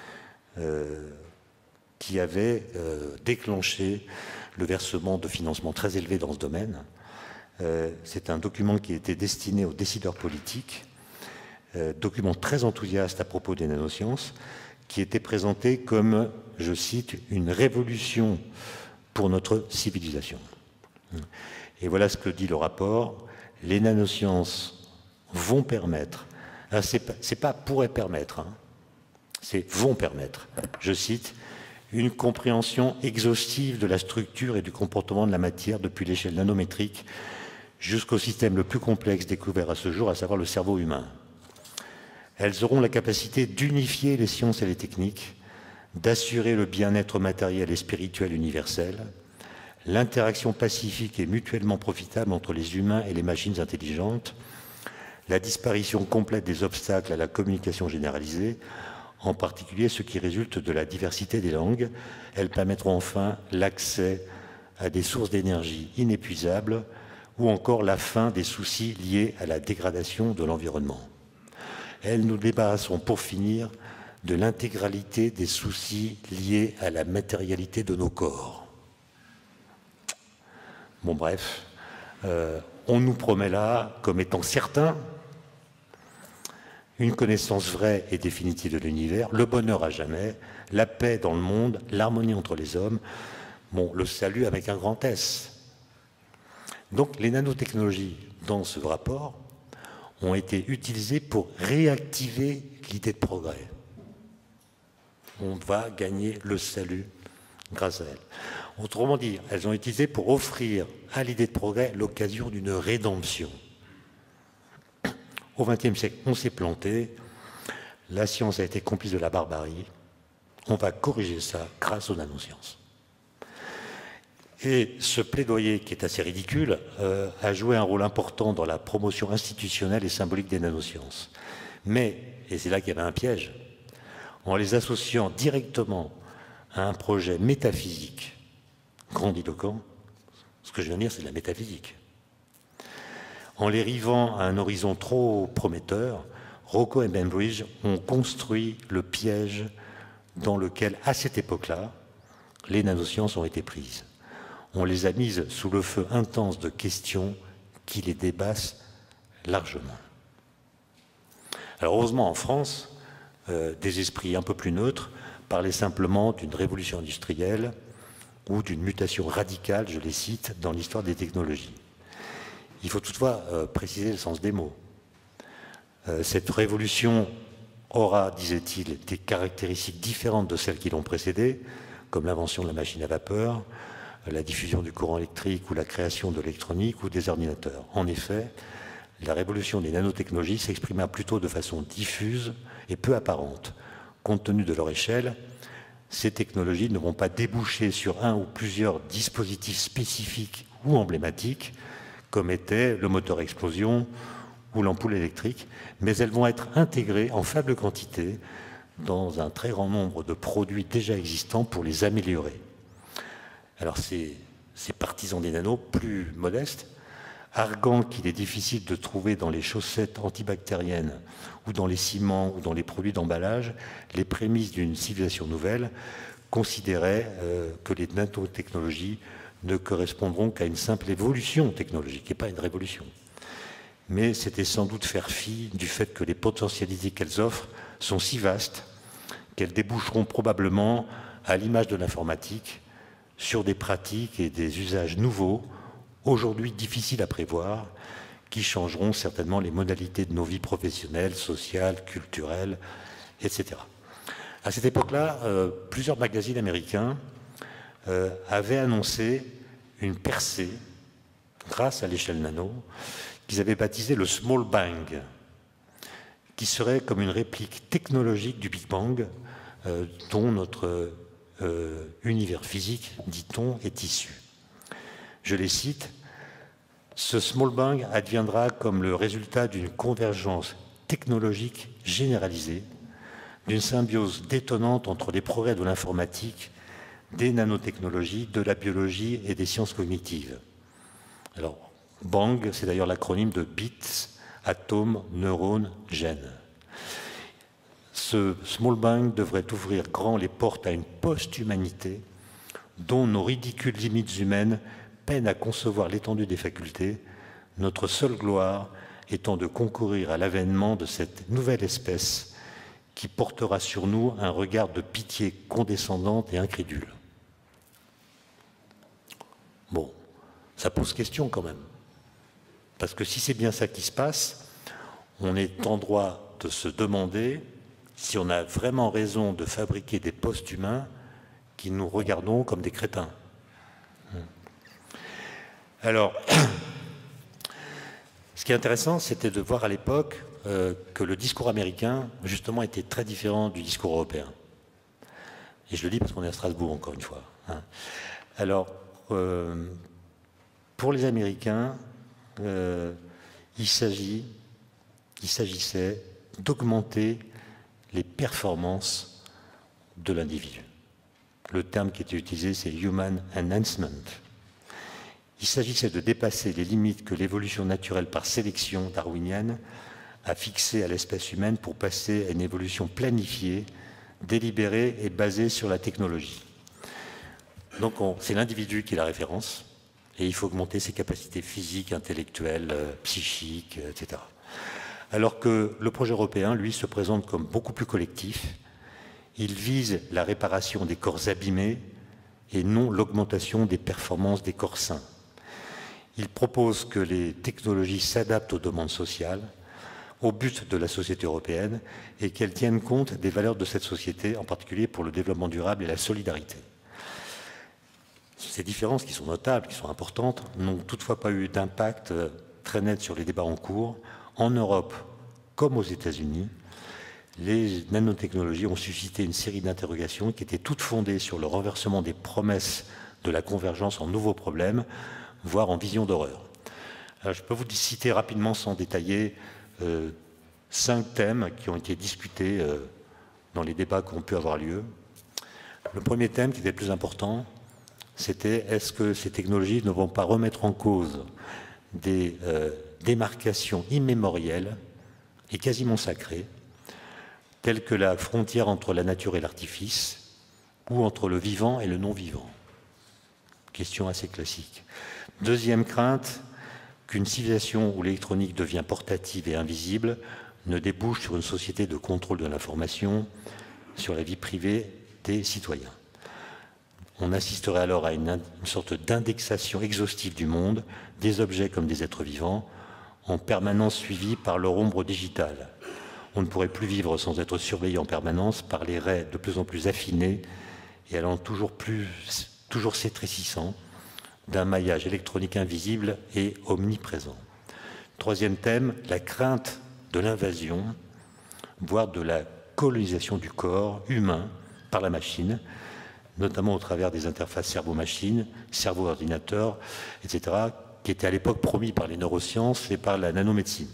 qui avait déclenché le versement de financements très élevés dans ce domaine. C'est un document qui était destiné aux décideurs politiques, document très enthousiaste à propos des nanosciences, qui était présenté comme, je cite, une révolution pour notre civilisation. Et voilà ce que dit le rapport. Les nanosciences vont permettre, c'est pas pourrait permettre, hein, c'est vont permettre, je cite, une compréhension exhaustive de la structure et du comportement de la matière depuis l'échelle nanométrique jusqu'au système le plus complexe découvert à ce jour, à savoir le cerveau humain. Elles auront la capacité d'unifier les sciences et les techniques, d'assurer le bien-être matériel et spirituel universel, l'interaction pacifique et mutuellement profitable entre les humains et les machines intelligentes, la disparition complète des obstacles à la communication généralisée, en particulier ceux qui résultent de la diversité des langues. Elles permettront enfin l'accès à des sources d'énergie inépuisables ou encore la fin des soucis liés à la dégradation de l'environnement. Elles nous débarrasseront pour finir de l'intégralité des soucis liés à la matérialité de nos corps. Bon bref, on nous promet là, comme étant certain, une connaissance vraie et définitive de l'univers, le bonheur à jamais, la paix dans le monde, l'harmonie entre les hommes, bon, le salut avec un grand S. Donc les nanotechnologies dans ce rapport ont été utilisées pour réactiver l'idée de progrès. On va gagner le salut grâce à elles. Autrement dit, elles ont été utilisées pour offrir à l'idée de progrès l'occasion d'une rédemption. Au XXe siècle, on s'est planté, la science a été complice de la barbarie, on va corriger ça grâce aux nanosciences. Et ce plaidoyer, qui est assez ridicule, a joué un rôle important dans la promotion institutionnelle et symbolique des nanosciences. Mais, et c'est là qu'il y avait un piège, en les associant directement à un projet métaphysique grandiloquent, ce que je viens de dire, c'est de la métaphysique. En les rivant à un horizon trop prometteur, Rocco et Bainbridge ont construit le piège dans lequel, à cette époque-là, les nanosciences ont été prises. On les a mises sous le feu intense de questions qui les dépassent largement. Alors heureusement, en France, des esprits un peu plus neutres parlaient simplement d'une révolution industrielle ou d'une mutation radicale, je les cite, dans l'histoire des technologies. Il faut toutefois préciser le sens des mots. Cette révolution aura, disait-il, des caractéristiques différentes de celles qui l'ont précédée, comme l'invention de la machine à vapeur, la diffusion du courant électrique ou la création de l'électronique ou des ordinateurs. En effet, la révolution des nanotechnologies s'exprima plutôt de façon diffuse et peu apparente. Compte tenu de leur échelle, ces technologies ne vont pas déboucher sur un ou plusieurs dispositifs spécifiques ou emblématiques, comme était le moteur à explosion ou l'ampoule électrique, mais elles vont être intégrées en faible quantité dans un très grand nombre de produits déjà existants pour les améliorer. Alors ces partisans des nanos plus modestes, arguant qu'il est difficile de trouver dans les chaussettes antibactériennes ou dans les ciments ou dans les produits d'emballage les prémices d'une civilisation nouvelle, considéraient que les nanotechnologies ne correspondront qu'à une simple évolution technologique et pas une révolution. Mais c'était sans doute faire fi du fait que les potentialités qu'elles offrent sont si vastes qu'elles déboucheront probablement, à l'image de l'informatique, sur des pratiques et des usages nouveaux, aujourd'hui difficiles à prévoir, qui changeront certainement les modalités de nos vies professionnelles, sociales, culturelles, etc. À cette époque-là, plusieurs magazines américains avaient annoncé une percée grâce à l'échelle nano qu'ils avaient baptisé le Small Bang, qui serait comme une réplique technologique du Big Bang dont notre univers physique, dit-on, est issu. Je les cite, « Ce Small Bang adviendra comme le résultat d'une convergence technologique généralisée, d'une symbiose détonnante entre les progrès de l'informatique, des nanotechnologies, de la biologie et des sciences cognitives. » Alors, Bang, c'est d'ailleurs l'acronyme de bits, atomes, neurones, gènes. Ce Small Bang devrait ouvrir grand les portes à une post-humanité dont nos ridicules limites humaines peinent à concevoir l'étendue des facultés, notre seule gloire étant de concourir à l'avènement de cette nouvelle espèce qui portera sur nous un regard de pitié condescendante et incrédule. Bon, ça pose question quand même. Parce que si c'est bien ça qui se passe, on est en droit de se demander si on a vraiment raison de fabriquer des post-humains qui nous regardons comme des crétins. Alors, ce qui est intéressant, c'était de voir à l'époque que le discours américain, justement, était très différent du discours européen. Et je le dis parce qu'on est à Strasbourg, encore une fois. Alors, pour les Américains, il s'agissait d'augmenter les performances de l'individu. Le terme qui était utilisé, c'est « human enhancement ». Il s'agissait de dépasser les limites que l'évolution naturelle par sélection darwinienne a fixées à l'espèce humaine pour passer à une évolution planifiée, délibérée et basée sur la technologie. Donc c'est l'individu qui est la référence et il faut augmenter ses capacités physiques, intellectuelles, psychiques, etc. Alors que le projet européen, lui, se présente comme beaucoup plus collectif. Il vise la réparation des corps abîmés et non l'augmentation des performances des corps sains. Il propose que les technologies s'adaptent aux demandes sociales, au but de la société européenne, et qu'elles tiennent compte des valeurs de cette société, en particulier pour le développement durable et la solidarité. Ces différences qui sont notables, qui sont importantes, n'ont toutefois pas eu d'impact très net sur les débats en cours. En Europe, comme aux États-Unis, les nanotechnologies ont suscité une série d'interrogations qui étaient toutes fondées sur le renversement des promesses de la convergence en nouveaux problèmes, voire en vision d'horreur. Je peux vous citer rapidement, sans détailler, 5 thèmes qui ont été discutés dans les débats qui ont pu avoir lieu. Le premier thème, qui était le plus important, c'était est-ce que ces technologies ne vont pas remettre en cause des démarcations immémorielles et quasiment sacrées, telles que la frontière entre la nature et l'artifice, ou entre le vivant et le non-vivant. Question assez classique. Deuxième crainte, qu'une civilisation où l'électronique devient portative et invisible ne débouche sur une société de contrôle de l'information, sur la vie privée des citoyens. On assisterait alors à une sorte d'indexation exhaustive du monde, des objets comme des êtres vivants, en permanence suivis par leur ombre digitale. On ne pourrait plus vivre sans être surveillé en permanence par les raies de plus en plus affinés et allant toujours s'étrécissant d'un maillage électronique invisible et omniprésent. Troisième thème, la crainte de l'invasion, voire de la colonisation du corps humain par la machine, notamment au travers des interfaces cerveau-machine, cerveau-ordinateur, etc., qui était à l'époque promis par les neurosciences et par la nanomédecine.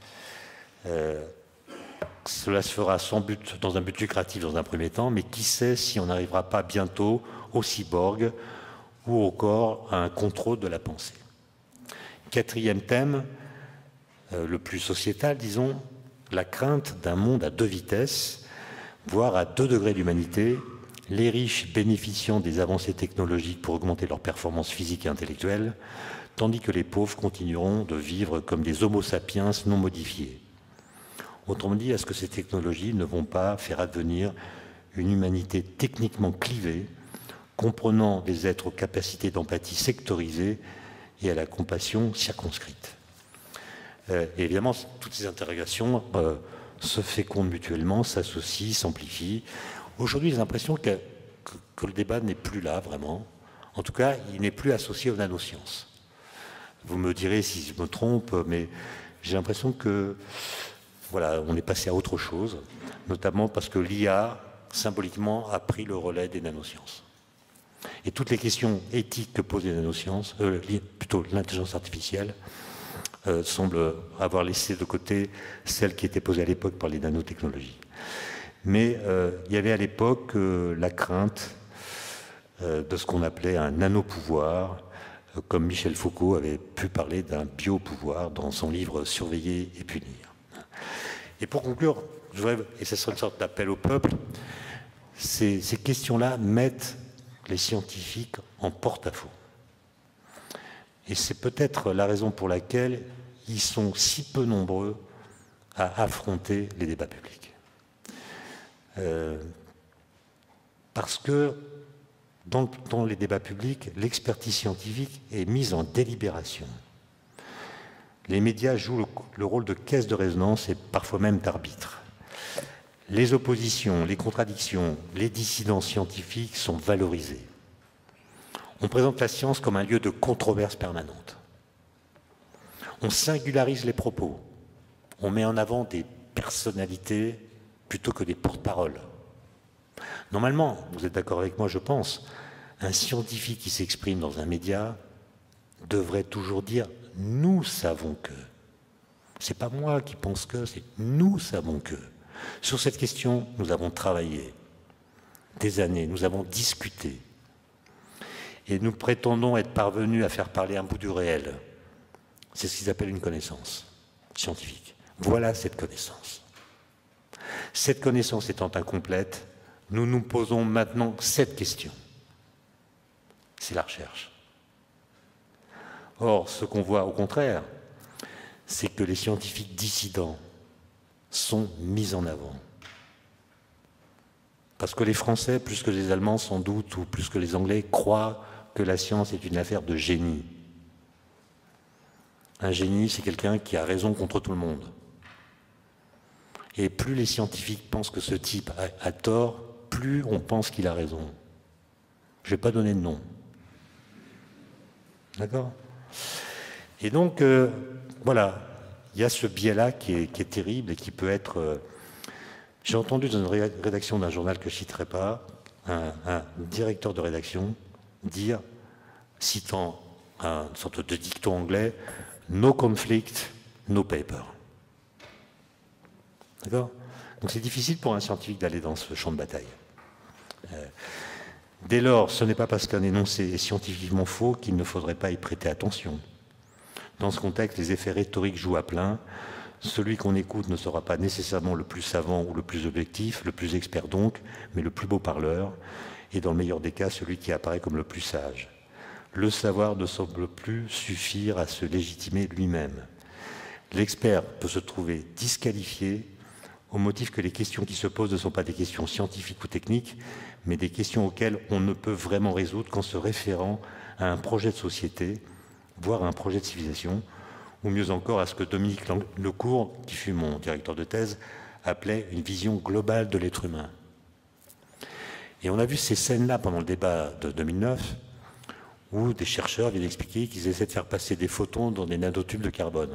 Cela se fera sans but, dans un but lucratif dans un premier temps, mais qui sait si on n'arrivera pas bientôt au cyborg ou encore à un contrôle de la pensée. Quatrième thème, le plus sociétal, disons, la crainte d'un monde à deux vitesses, voire à 2 degrés d'humanité, les riches bénéficiant des avancées technologiques pour augmenter leur performance physique et intellectuelle, tandis que les pauvres continueront de vivre comme des homo sapiens non modifiés. Autrement dit, est-ce que ces technologies ne vont pas faire advenir une humanité techniquement clivée, comprenant des êtres aux capacités d'empathie sectorisées et à la compassion circonscrite? Et évidemment, toutes ces interrogations se fécondent mutuellement, s'associent, s'amplifient. Aujourd'hui, j'ai l'impression que le débat n'est plus là, vraiment. En tout cas, il n'est plus associé aux nanosciences. Vous me direz si je me trompe, mais j'ai l'impression que, voilà, on est passé à autre chose, notamment parce que l'IA, symboliquement, a pris le relais des nanosciences. Et toutes les questions éthiques que posent les nanosciences, plutôt l'intelligence artificielle, semblent avoir laissé de côté celles qui étaient posées à l'époque par les nanotechnologies. Mais il y avait à l'époque la crainte de ce qu'on appelait un nanopouvoir, comme Michel Foucault avait pu parler d'un biopouvoir dans son livre « Surveiller et punir ». Et pour conclure, je voudrais, et ce sera une sorte d'appel au peuple, ces questions-là mettent les scientifiques en porte-à-faux. Et c'est peut-être la raison pour laquelle ils sont si peu nombreux à affronter les débats publics. Parce que dans les débats publics, l'expertise scientifique est mise en délibération. Les médias jouent le rôle de caisse de résonance et parfois même d'arbitre. Les oppositions, les contradictions, les dissidences scientifiques sont valorisées. On présente la science comme un lieu de controverse permanente. On singularise les propos. On met en avant des personnalités plutôt que des porte-paroles. Normalement, vous êtes d'accord avec moi, je pense, un scientifique qui s'exprime dans un média devrait toujours dire « nous savons que ». C'est pas moi qui pense que, c'est « nous savons que ». Sur cette question, nous avons travaillé des années, nous avons discuté. Et nous prétendons être parvenus à faire parler un bout du réel. C'est ce qu'ils appellent une connaissance scientifique. Voilà cette connaissance. Cette connaissance étant incomplète, nous nous posons maintenant cette question. C'est la recherche. Or, ce qu'on voit au contraire, c'est que les scientifiques dissidents sont mis en avant. Parce que les Français, plus que les Allemands sans doute, ou plus que les Anglais, croient que la science est une affaire de génie. Un génie, c'est quelqu'un qui a raison contre tout le monde. Et plus les scientifiques pensent que ce type a tort, plus on pense qu'il a raison. Je ne vais pas donner de nom. D'accord? Et donc, voilà, il y a ce biais-là qui est terrible et qui peut être... J'ai entendu dans une rédaction d'un journal que je ne citerai pas, un directeur de rédaction dire, citant une sorte de dicton anglais, « No conflict, no paper ». D'accord? Donc c'est difficile pour un scientifique d'aller dans ce champ de bataille. Dès lors, ce n'est pas parce qu'un énoncé est scientifiquement faux qu'il ne faudrait pas y prêter attention. Dans ce contexte, les effets rhétoriques jouent à plein. Celui qu'on écoute ne sera pas nécessairement le plus savant ou le plus objectif, le plus expert donc, mais le plus beau parleur, et dans le meilleur des cas, celui qui apparaît comme le plus sage. Le savoir ne semble plus suffire à se légitimer lui-même. L'expert peut se trouver disqualifié au motif que les questions qui se posent ne sont pas des questions scientifiques ou techniques, mais des questions auxquelles on ne peut vraiment résoudre qu'en se référant à un projet de société, voire à un projet de civilisation, ou mieux encore à ce que Dominique Lecourt, qui fut mon directeur de thèse, appelait une vision globale de l'être humain. Et on a vu ces scènes-là pendant le débat de 2009, où des chercheurs viennent expliquer qu'ils essaient de faire passer des photons dans des nanotubes de carbone.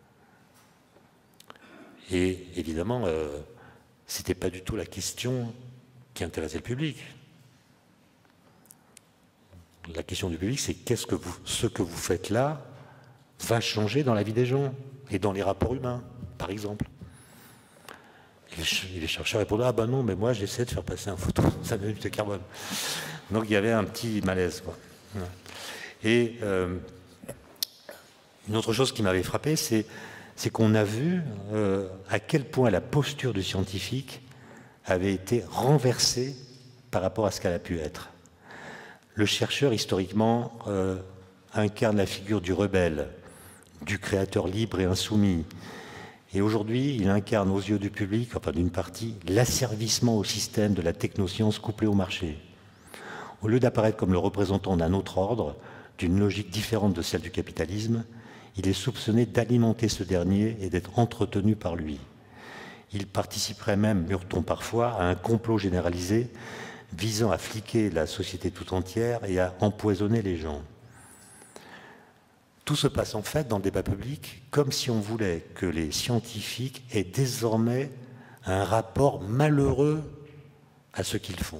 Et évidemment, ce n'était pas du tout la question qui intéressait le public. La question du public, c'est ce que vous faites là va changer dans la vie des gens et dans les rapports humains, par exemple. Et les chercheurs répondent « Ah ben non, mais moi j'essaie de faire passer un photon 5 minutes de carbone ». Donc il y avait un petit malaise, quoi. Et une autre chose qui m'avait frappé, c'est qu'on a vu à quel point la posture du scientifique avait été renversée par rapport à ce qu'elle a pu être. Le chercheur, historiquement, incarne la figure du rebelle, du créateur libre et insoumis. Et aujourd'hui, il incarne aux yeux du public, enfin d'une partie, l'asservissement au système de la technoscience couplée au marché. Au lieu d'apparaître comme le représentant d'un autre ordre, d'une logique différente de celle du capitalisme, il est soupçonné d'alimenter ce dernier et d'être entretenu par lui. Il participerait même, murmure-t-on parfois, à un complot généralisé visant à fliquer la société tout entière et à empoisonner les gens. Tout se passe en fait dans le débat public comme si on voulait que les scientifiques aient désormais un rapport malheureux à ce qu'ils font.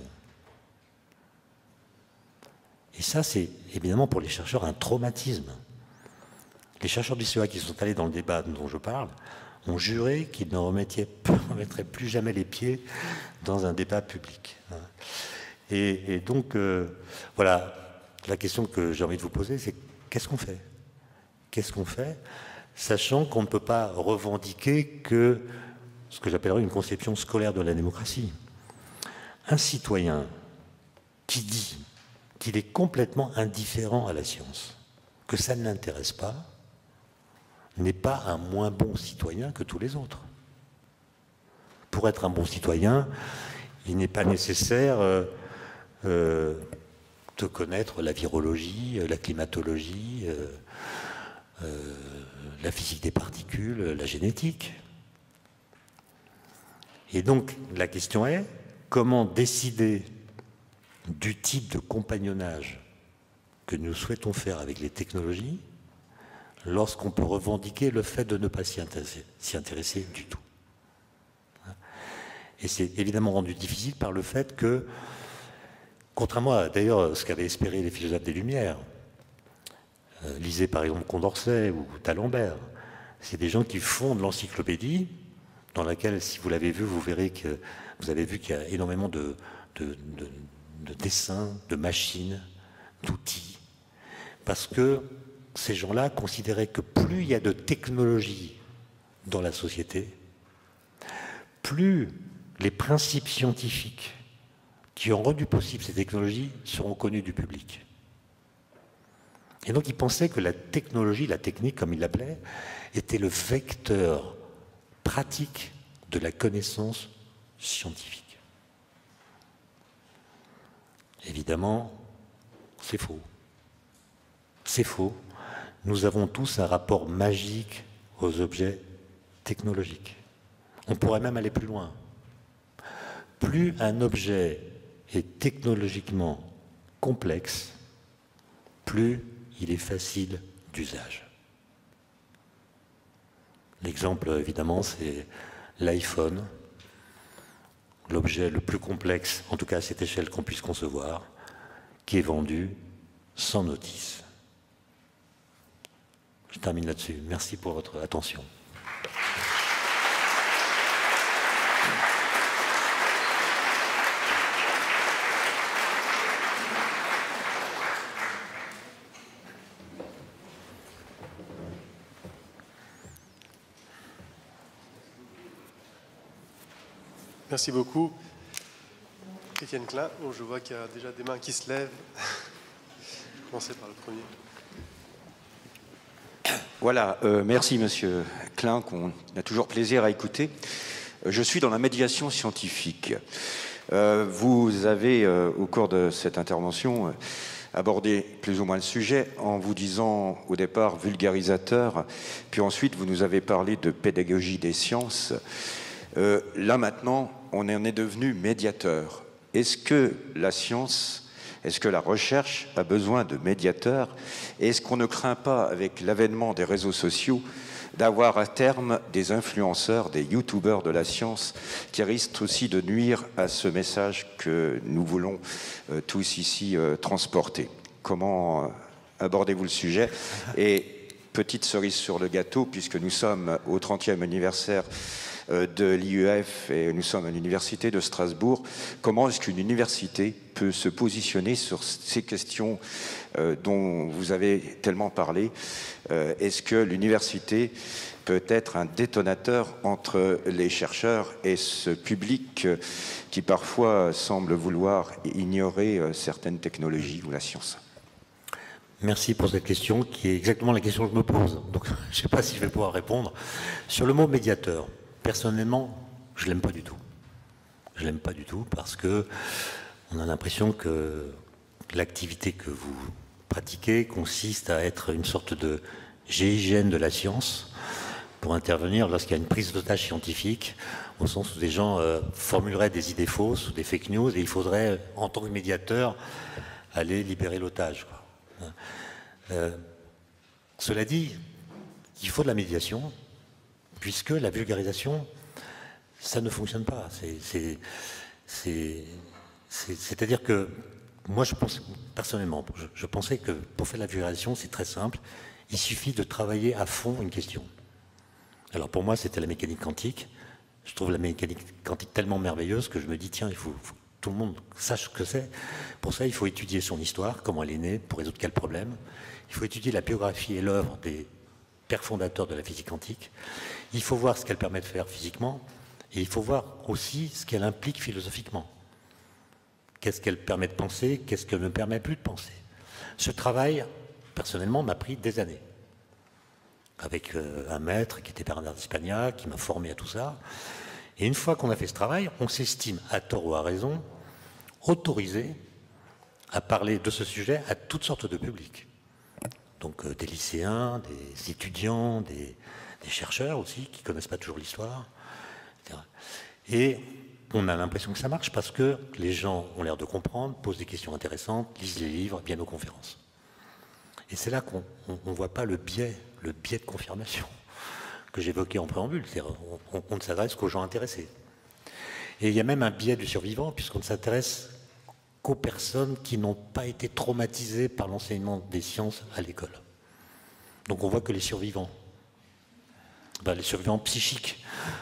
Et ça, c'est évidemment pour les chercheurs un traumatisme. Les chercheurs du CEA qui sont allés dans le débat dont je parle ont juré qu'ils ne remettraient plus jamais les pieds dans un débat public. Et donc, voilà, la question que j'ai envie de vous poser, c'est qu'est-ce qu'on fait ? Qu'est-ce qu'on fait, sachant qu'on ne peut pas revendiquer que ce que j'appellerais une conception scolaire de la démocratie. Un citoyen qui dit qu'il est complètement indifférent à la science, que ça ne l'intéresse pas, n'est pas un moins bon citoyen que tous les autres. Pour être un bon citoyen, il n'est pas nécessaire de connaître la virologie, la climatologie, la physique des particules, la génétique. Et donc, la question est, comment décider du type de compagnonnage que nous souhaitons faire avec les technologies lorsqu'on peut revendiquer le fait de ne pas s'y intéresser du tout. Et c'est évidemment rendu difficile par le fait que, contrairement à d'ailleurs ce qu'avaient espéré les philosophes des Lumières, lisez par exemple Condorcet ou D'Alembert, c'est des gens qui fondent l'encyclopédie, dans laquelle, si vous l'avez vu, vous verrez que vous avez vu qu'il y a énormément de dessins, de machines, d'outils, parce que ces gens-là considéraient que plus il y a de technologie dans la société, plus les principes scientifiques qui ont rendu possible ces technologies seront connus du public. Et donc ils pensaient que la technologie, la technique comme ils l'appelaient, était le vecteur pratique de la connaissance scientifique. Évidemment, c'est faux. C'est faux. Nous avons tous un rapport magique aux objets technologiques. On pourrait même aller plus loin. Plus un objet est technologiquement complexe, plus il est facile d'usage. L'exemple, évidemment, c'est l'iPhone, l'objet le plus complexe, en tout cas à cette échelle qu'on puisse concevoir, qui est vendu sans notice. Je termine là-dessus. Merci pour votre attention. Merci beaucoup. Étienne Klein, bon, je vois qu'il y a déjà des mains qui se lèvent. Je vais commencer par le premier. Voilà, merci Monsieur Klein, qu'on a toujours plaisir à écouter. Je suis dans la médiation scientifique. Vous avez, au cours de cette intervention, abordé plus ou moins le sujet en vous disant au départ vulgarisateur, puis ensuite vous nous avez parlé de pédagogie des sciences. Là maintenant, on en est devenu médiateur. Est-ce que la science, est-ce que la recherche a besoin de médiateurs? Est-ce qu'on ne craint pas, avec l'avènement des réseaux sociaux, d'avoir à terme des influenceurs, des youtubeurs de la science qui risquent aussi de nuire à ce message que nous voulons tous ici transporter? Comment abordez-vous le sujet? Et petite cerise sur le gâteau, puisque nous sommes au 30e anniversaire de l'IEF et nous sommes à l'Université de Strasbourg. Comment est-ce qu'une université peut se positionner sur ces questions dont vous avez tellement parlé? Est-ce que l'université peut être un détonateur entre les chercheurs et ce public qui parfois semble vouloir ignorer certaines technologies ou la science? Merci pour cette question qui est exactement la question que je me pose. Donc je ne sais pas si je vais pouvoir répondre. Sur le mot médiateur, personnellement, je ne l'aime pas du tout. Je ne l'aime pas du tout parce que on a l'impression que l'activité que vous pratiquez consiste à être une sorte de GIGN de la science pour intervenir lorsqu'il y a une prise d'otage scientifique, au sens où des gens formuleraient des idées fausses ou des fake news et il faudrait, en tant que médiateur, aller libérer l'otage. Cela dit, il faut de la médiation, puisque la vulgarisation, ça ne fonctionne pas. C'est-à-dire que moi, je pense, personnellement, je pensais que pour faire la vulgarisation, c'est très simple. Il suffit de travailler à fond une question. Alors pour moi, c'était la mécanique quantique. Je trouve la mécanique quantique tellement merveilleuse que je me dis, tiens, il faut que tout le monde sache ce que c'est. Pour ça, il faut étudier son histoire, comment elle est née, pour résoudre quel problème. Il faut étudier la biographie et l'œuvre des pères fondateurs de la physique quantique. Il faut voir ce qu'elle permet de faire physiquement et il faut voir aussi ce qu'elle implique philosophiquement. Qu'est-ce qu'elle permet de penser, qu'est-ce qu'elle ne permet plus de penser. Ce travail, personnellement, m'a pris des années. Avec un maître qui était Bernard d'Espagna, qui m'a formé à tout ça. Et une fois qu'on a fait ce travail, on s'estime, à tort ou à raison, autorisé à parler de ce sujet à toutes sortes de publics. Donc des lycéens, des étudiants, des chercheurs aussi, qui ne connaissent pas toujours l'histoire, etc. Et on a l'impression que ça marche parce que les gens ont l'air de comprendre, posent des questions intéressantes, lisent les livres, viennent aux conférences. Et c'est là qu'on ne voit pas le biais de confirmation que j'évoquais en préambule. C'est-à-dire on ne s'adresse qu'aux gens intéressés. Et il y a même un biais du survivant, puisqu'on ne s'intéresse qu'aux personnes qui n'ont pas été traumatisées par l'enseignement des sciences à l'école. Donc on voit que les survivants, les survivants psychiques.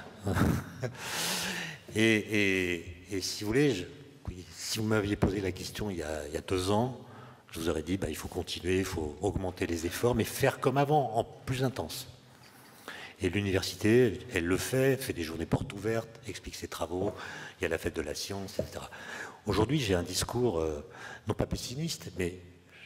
et si vous voulez, si vous m'aviez posé la question il y a 2 ans, je vous aurais dit il faut continuer, il faut augmenter les efforts, mais faire comme avant, en plus intense. Et l'université, elle le fait des journées portes ouvertes, explique ses travaux, il y a la fête de la science, etc. Aujourd'hui, j'ai un discours, non pas pessimiste, mais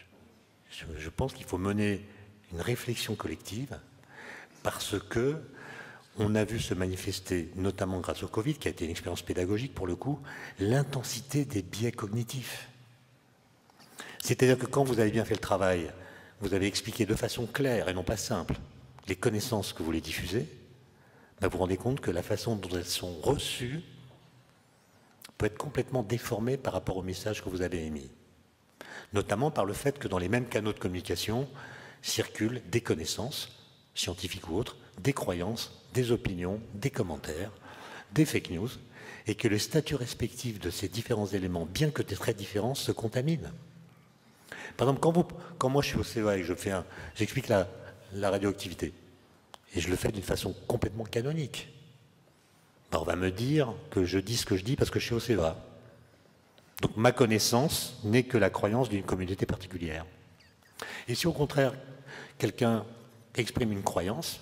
je pense qu'il faut mener une réflexion collective parce que on a vu se manifester, notamment grâce au Covid, qui a été une expérience pédagogique pour le coup, l'intensité des biais cognitifs. C'est-à-dire que quand vous avez bien fait le travail, vous avez expliqué de façon claire et non pas simple les connaissances que vous voulez diffuser, vous vous rendez compte que la façon dont elles sont reçues peut être complètement déformée par rapport au message que vous avez émis. Notamment par le fait que dans les mêmes canaux de communication circulent des connaissances, scientifiques ou autres, des croyances, des opinions, des commentaires, des fake news, et que le statut respectif de ces différents éléments, bien que très différents, se contaminent. Par exemple, quand moi je suis au CEA et que j'explique la radioactivité, et je le fais d'une façon complètement canonique, on va me dire que je dis ce que je dis parce que je suis au CEA. Donc ma connaissance n'est que la croyance d'une communauté particulière. Et si au contraire, quelqu'un exprime une croyance,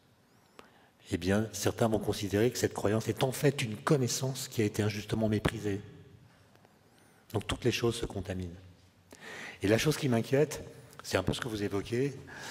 eh bien certains vont considérer que cette croyance est en fait une connaissance qui a été injustement méprisée. Donc toutes les choses se contaminent. Et la chose qui m'inquiète, c'est un peu ce que vous évoquez,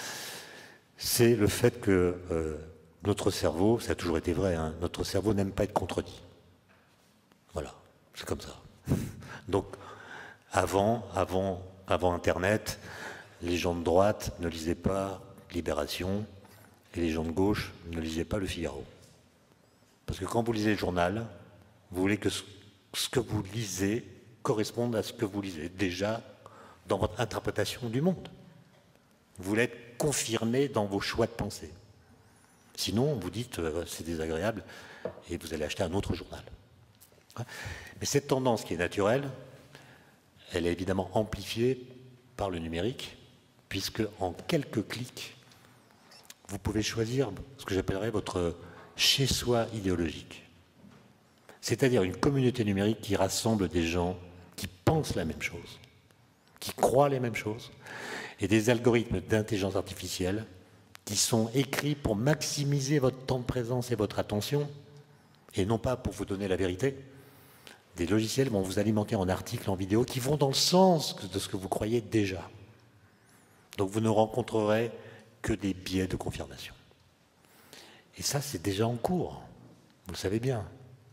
c'est le fait que notre cerveau, ça a toujours été vrai, notre cerveau n'aime pas être contredit. Voilà, c'est comme ça. Donc, avant Internet, les gens de droite ne lisaient pas Libération et les gens de gauche ne lisaient pas Le Figaro. Parce que quand vous lisez le journal, vous voulez que ce que vous lisez corresponde à ce que vous lisez déjà dans votre interprétation du monde. Vous voulez être confirmé dans vos choix de pensée. Sinon, vous dites c'est désagréable et vous allez acheter un autre journal. Mais cette tendance qui est naturelle, elle est évidemment amplifiée par le numérique, puisque en quelques clics, vous pouvez choisir ce que j'appellerais votre chez-soi idéologique. C'est-à-dire une communauté numérique qui rassemble des gens qui pensent la même chose, qui croient les mêmes choses, et des algorithmes d'intelligence artificielle qui sont écrits pour maximiser votre temps de présence et votre attention, et non pas pour vous donner la vérité. Des logiciels vont vous alimenter en articles, en vidéos, qui vont dans le sens de ce que vous croyez déjà. Donc vous ne rencontrerez que des biais de confirmation. Et ça, c'est déjà en cours, vous le savez bien.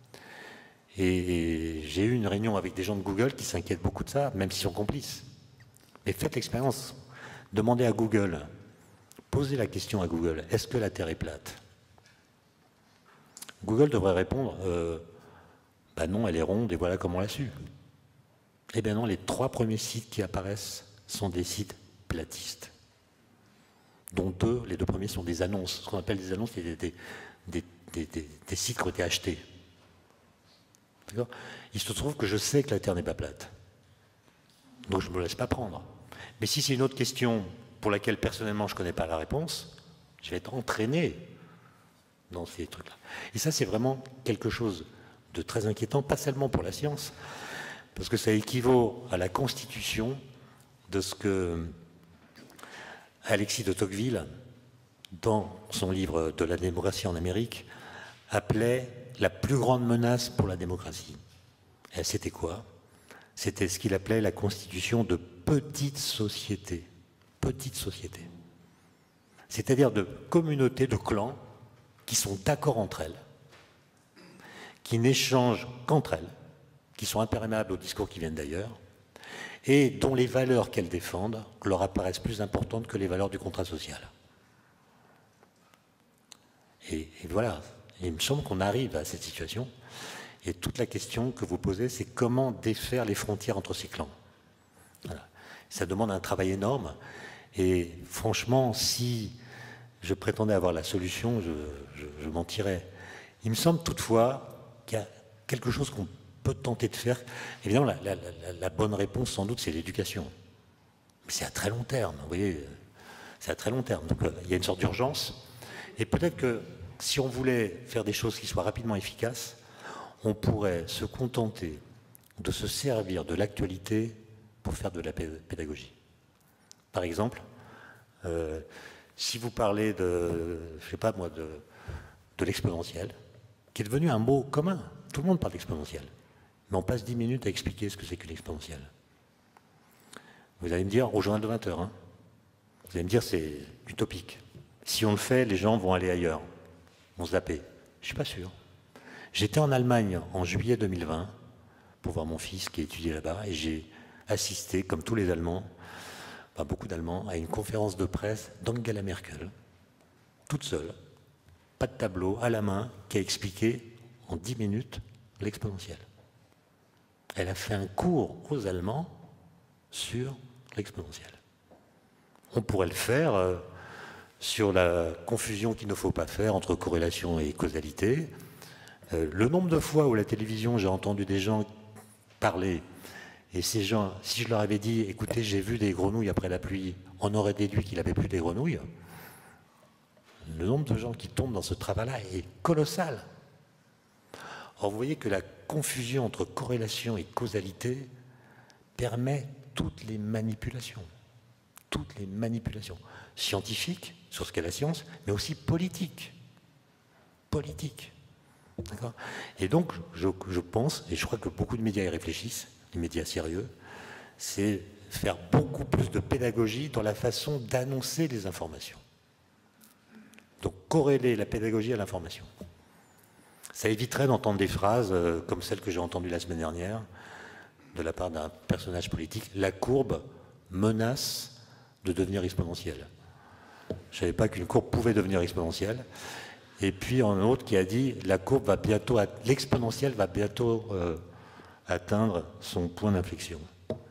Et j'ai eu une réunion avec des gens de Google qui s'inquiètent beaucoup de ça, même s'ils sont complices. Mais faites l'expérience. Demandez à Google, posez la question à Google, est-ce que la Terre est plate? Google devrait répondre, bah non, elle est ronde et voilà comment on l'a su. Eh bien non, les 3 premiers sites qui apparaissent sont des sites platistes, dont les 2 premiers sont des annonces. Ce qu'on appelle des annonces, c'est des sites qui ont été achetés. Il se trouve que je sais que la Terre n'est pas plate. Donc je ne me laisse pas prendre. Mais si c'est une autre question pour laquelle personnellement je ne connais pas la réponse, je vais être entraîné dans ces trucs-là. Et ça, c'est vraiment quelque chose de très inquiétant, pas seulement pour la science, parce que ça équivaut à la constitution de ce que Alexis de Tocqueville, dans son livre de la démocratie en Amérique, appelait la plus grande menace pour la démocratie. Et c'était quoi? C'était ce qu'il appelait la constitution de petites sociétés. Petites sociétés. C'est-à-dire de communautés, de clans, qui sont d'accord entre elles, qui n'échangent qu'entre elles, qui sont imperméables aux discours qui viennent d'ailleurs, et dont les valeurs qu'elles défendent leur apparaissent plus importantes que les valeurs du contrat social. Et voilà. Et il me semble qu'on arrive à cette situation. Et toute la question que vous posez, c'est comment défaire les frontières entre ces clans. Voilà. Ça demande un travail énorme. Et franchement, si je prétendais avoir la solution, je mentirais. Il me semble toutefois qu'il y a quelque chose qu'on peut tenter de faire. Évidemment, la bonne réponse, sans doute, c'est l'éducation. Mais c'est à très long terme, vous voyez. C'est à très long terme. Donc, il y a une sorte d'urgence. Et peut-être que si on voulait faire des choses qui soient rapidement efficaces, on pourrait se contenter de se servir de l'actualité pour faire de la pédagogie. Par exemple, si vous parlez je sais pas moi, de l'exponentiel, qui est devenu un mot commun, tout le monde parle d'exponentiel, mais on passe 10 minutes à expliquer ce que c'est qu'une exponentielle. Vous allez me dire, au journal de 20 heures, hein, vous allez me dire c'est utopique. Si on le fait, les gens vont aller ailleurs. On se zapper. Je ne suis pas sûr. J'étais en Allemagne en juillet 2020 pour voir mon fils qui étudiait là-bas et j'ai assisté, comme tous les Allemands, enfin beaucoup d'Allemands, à une conférence de presse d'Angela Merkel, toute seule, pas de tableau, à la main, qui a expliqué en 10 minutes l'exponentielle. Elle a fait un cours aux Allemands sur l'exponentielle. On pourrait le faire sur la confusion qu'il ne faut pas faire entre corrélation et causalité. Le nombre de fois où à la télévision j'ai entendu des gens parler, et ces gens, si je leur avais dit, écoutez, j'ai vu des grenouilles après la pluie, on aurait déduit qu'il n'avait plus des grenouilles, le nombre de gens qui tombent dans ce travail-là est colossal. Or, vous voyez que la confusion entre corrélation et causalité permet toutes les manipulations scientifiques, sur ce qu'est la science, mais aussi politiques. D'accord ? Et donc, je pense, et je crois que beaucoup de médias y réfléchissent, les médias sérieux, c'est faire beaucoup plus de pédagogie dans la façon d'annoncer les informations. Donc, corréler la pédagogie à l'information. Ça éviterait d'entendre des phrases comme celle que j'ai entendue la semaine dernière, de la part d'un personnage politique, la courbe menace de devenir exponentielle. Je ne savais pas qu'une courbe pouvait devenir exponentielle. Et puis un autre qui a dit la courbe va bientôt, l'exponentielle va bientôt atteindre son point d'inflexion.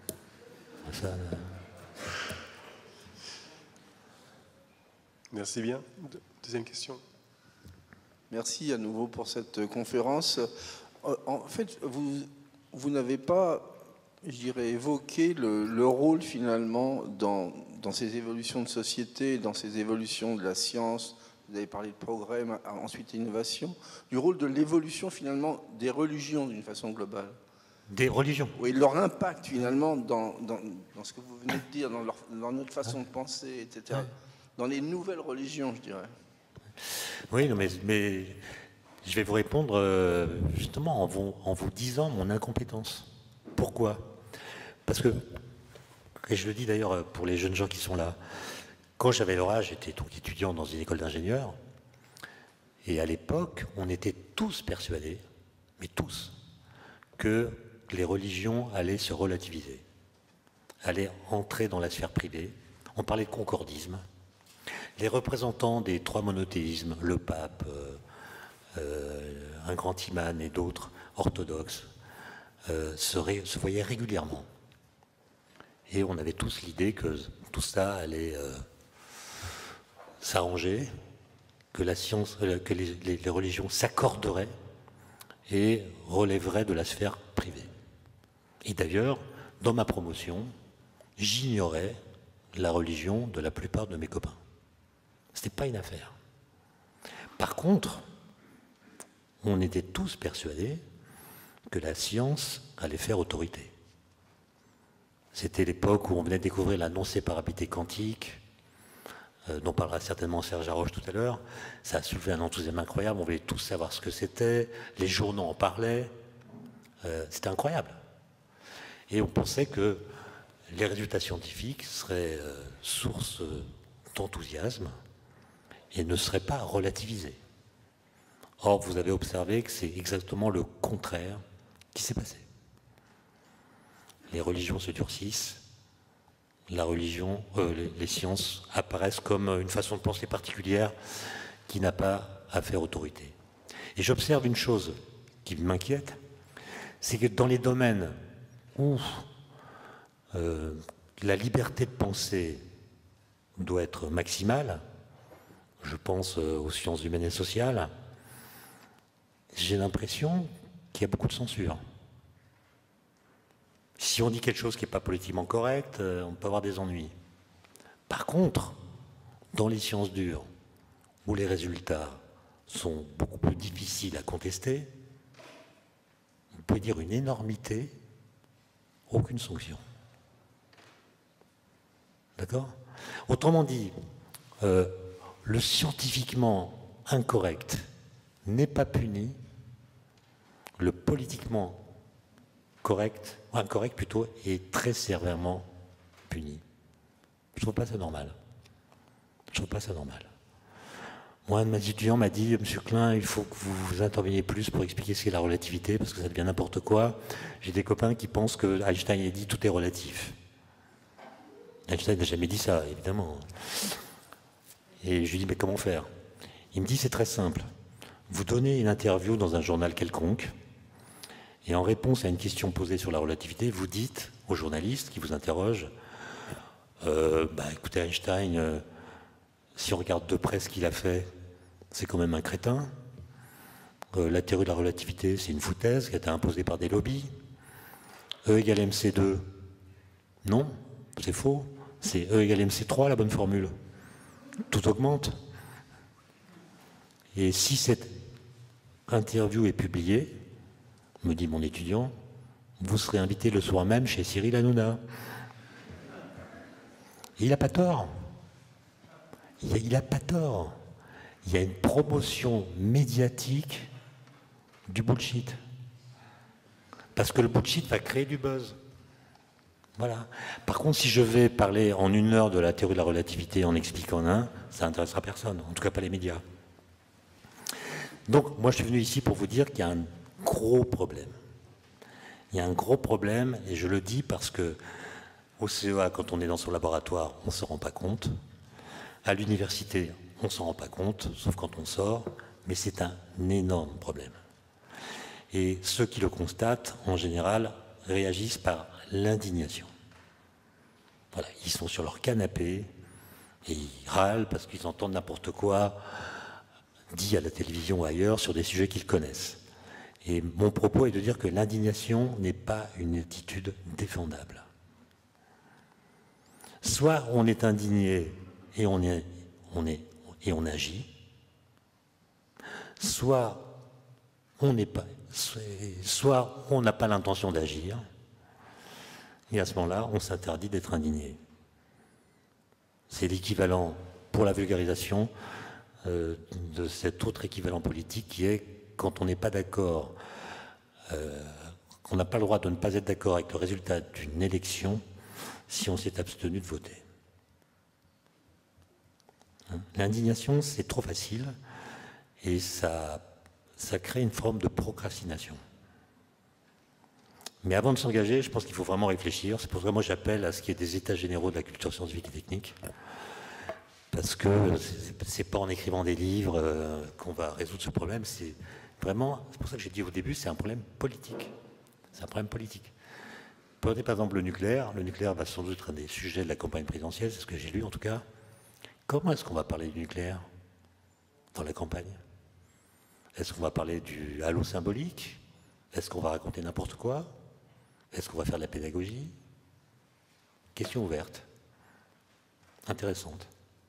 Merci bien. Deuxième question. Merci à nouveau pour cette conférence. En fait, vous n'avez pas, je dirais, évoqué le rôle finalement dans ces évolutions de société, dans ces évolutions de la science, vous avez parlé de progrès, ensuite innovation, du rôle de l'évolution finalement des religions d'une façon globale. Des religions. Oui, leur impact finalement dans ce que vous venez de dire, dans notre façon de penser, etc. Dans les nouvelles religions, je dirais. Oui, non, mais je vais vous répondre justement en vous disant mon incompétence. Pourquoi? Parce que, et je le dis d'ailleurs pour les jeunes gens qui sont là, quand j'avais leur âge, j'étais donc étudiant dans une école d'ingénieurs, et à l'époque, on était tous persuadés, mais tous, que les religions allaient se relativiser, allaient entrer dans la sphère privée. On parlait de concordisme. Les représentants des trois monothéismes, le pape, un grand imam et d'autres orthodoxes, se voyaient régulièrement. Et on avait tous l'idée que tout ça allait s'arranger, que la science, que les religions s'accorderaient et relèveraient de la sphère privée. Et d'ailleurs, dans ma promotion, j'ignorais la religion de la plupart de mes copains. Ce n'était pas une affaire. Par contre, on était tous persuadés que la science allait faire autorité. C'était l'époque où on venait de découvrir la non-séparabilité quantique, dont parlera certainement Serge Haroche tout à l'heure. Ça a soulevé un enthousiasme incroyable, on voulait tous savoir ce que c'était, les journaux en parlaient, c'était incroyable. Et on pensait que les résultats scientifiques seraient source d'enthousiasme et ne seraient pas relativisés. Or, vous avez observé que c'est exactement le contraire qui s'est passé. Les religions se durcissent, les sciences apparaissent comme une façon de penser particulière qui n'a pas à faire autorité. Et j'observe une chose qui m'inquiète, c'est que dans les domaines où la liberté de penser doit être maximale, je pense aux sciences humaines et sociales, j'ai l'impression qu'il y a beaucoup de censure. Si on dit quelque chose qui n'est pas politiquement correct, on peut avoir des ennuis. Par contre, dans les sciences dures, où les résultats sont beaucoup plus difficiles à contester, vous pouvez dire une énormité, aucune sanction. D'accord? Autrement dit, le scientifiquement incorrect n'est pas puni, le politiquement incorrect plutôt, est très sévèrement puni. Je trouve pas ça normal. Je trouve pas ça normal. Moi, un de mes étudiants m'a dit, Monsieur Klein, il faut que vous interveniez plus pour expliquer ce qu'est la relativité, parce que ça devient n'importe quoi. J'ai des copains qui pensent que Einstein a dit tout est relatif. Einstein n'a jamais dit ça, évidemment. Et je lui dis, mais comment faire? Il me dit, c'est très simple. Vous donnez une interview dans un journal quelconque, et en réponse à une question posée sur la relativité, vous dites au journaliste qui vous interroge, écoutez Einstein, si on regarde de près ce qu'il a fait, c'est quand même un crétin. La théorie de la relativité, c'est une foutaise qui a été imposée par des lobbies. E égale MC2, non, c'est faux. C'est E égale MC3 la bonne formule. Tout augmente. Et si cette interview est publiée, me dit mon étudiant, vous serez invité le soir même chez Cyril Hanouna. Et il n'a pas tort. Il n'a pas tort. Il y a une promotion médiatique du bullshit. Parce que le bullshit va créer du buzz. Voilà. Par contre, si je vais parler en 1 heure de la théorie de la relativité en expliquant ça n'intéressera personne, en tout cas pas les médias. Donc, moi, je suis venu ici pour vous dire qu'il y a un gros problème. Il y a un gros problème, et je le dis parce que au CEA, quand on est dans son laboratoire, on ne se rend pas compte. À l'université, on ne s'en rend pas compte, sauf quand on sort, mais c'est un énorme problème. Et ceux qui le constatent, en général, réagissent par l'indignation. Voilà, ils sont sur leur canapé et ils râlent parce qu'ils entendent n'importe quoi dit à la télévision ou ailleurs sur des sujets qu'ils connaissent. Et mon propos est de dire que l'indignation n'est pas une attitude défendable. soit on est indigné et on agit, soit on n'est pas, soit on n'a pas l'intention d'agir, et à ce moment-là, on s'interdit d'être indigné. C'est l'équivalent pour la vulgarisation de cet autre équivalent politique qui est quand on n'est pas d'accord, qu'on n'a pas le droit de ne pas être d'accord avec le résultat d'une élection si on s'est abstenu de voter. L'indignation, c'est trop facile et ça crée une forme de procrastination. Mais avant de s'engager, je pense qu'il faut vraiment réfléchir. C'est pour ça que moi j'appelle à ce qu'il y ait des états généraux de la culture scientifique et technique. Parce que c'est pas en écrivant des livres qu'on va résoudre ce problème. C'est vraiment, c'est pour ça que j'ai dit au début, c'est un problème politique. C'est un problème politique. Prenez par exemple le nucléaire. Le nucléaire va sans doute être un des sujets de la campagne présidentielle, c'est ce que j'ai lu en tout cas. Comment est-ce qu'on va parler du nucléaire dans la campagne? Est-ce qu'on va parler du halo symbolique? Est-ce qu'on va raconter n'importe quoi? Est-ce qu'on va faire de la pédagogie? Question ouverte. Intéressante.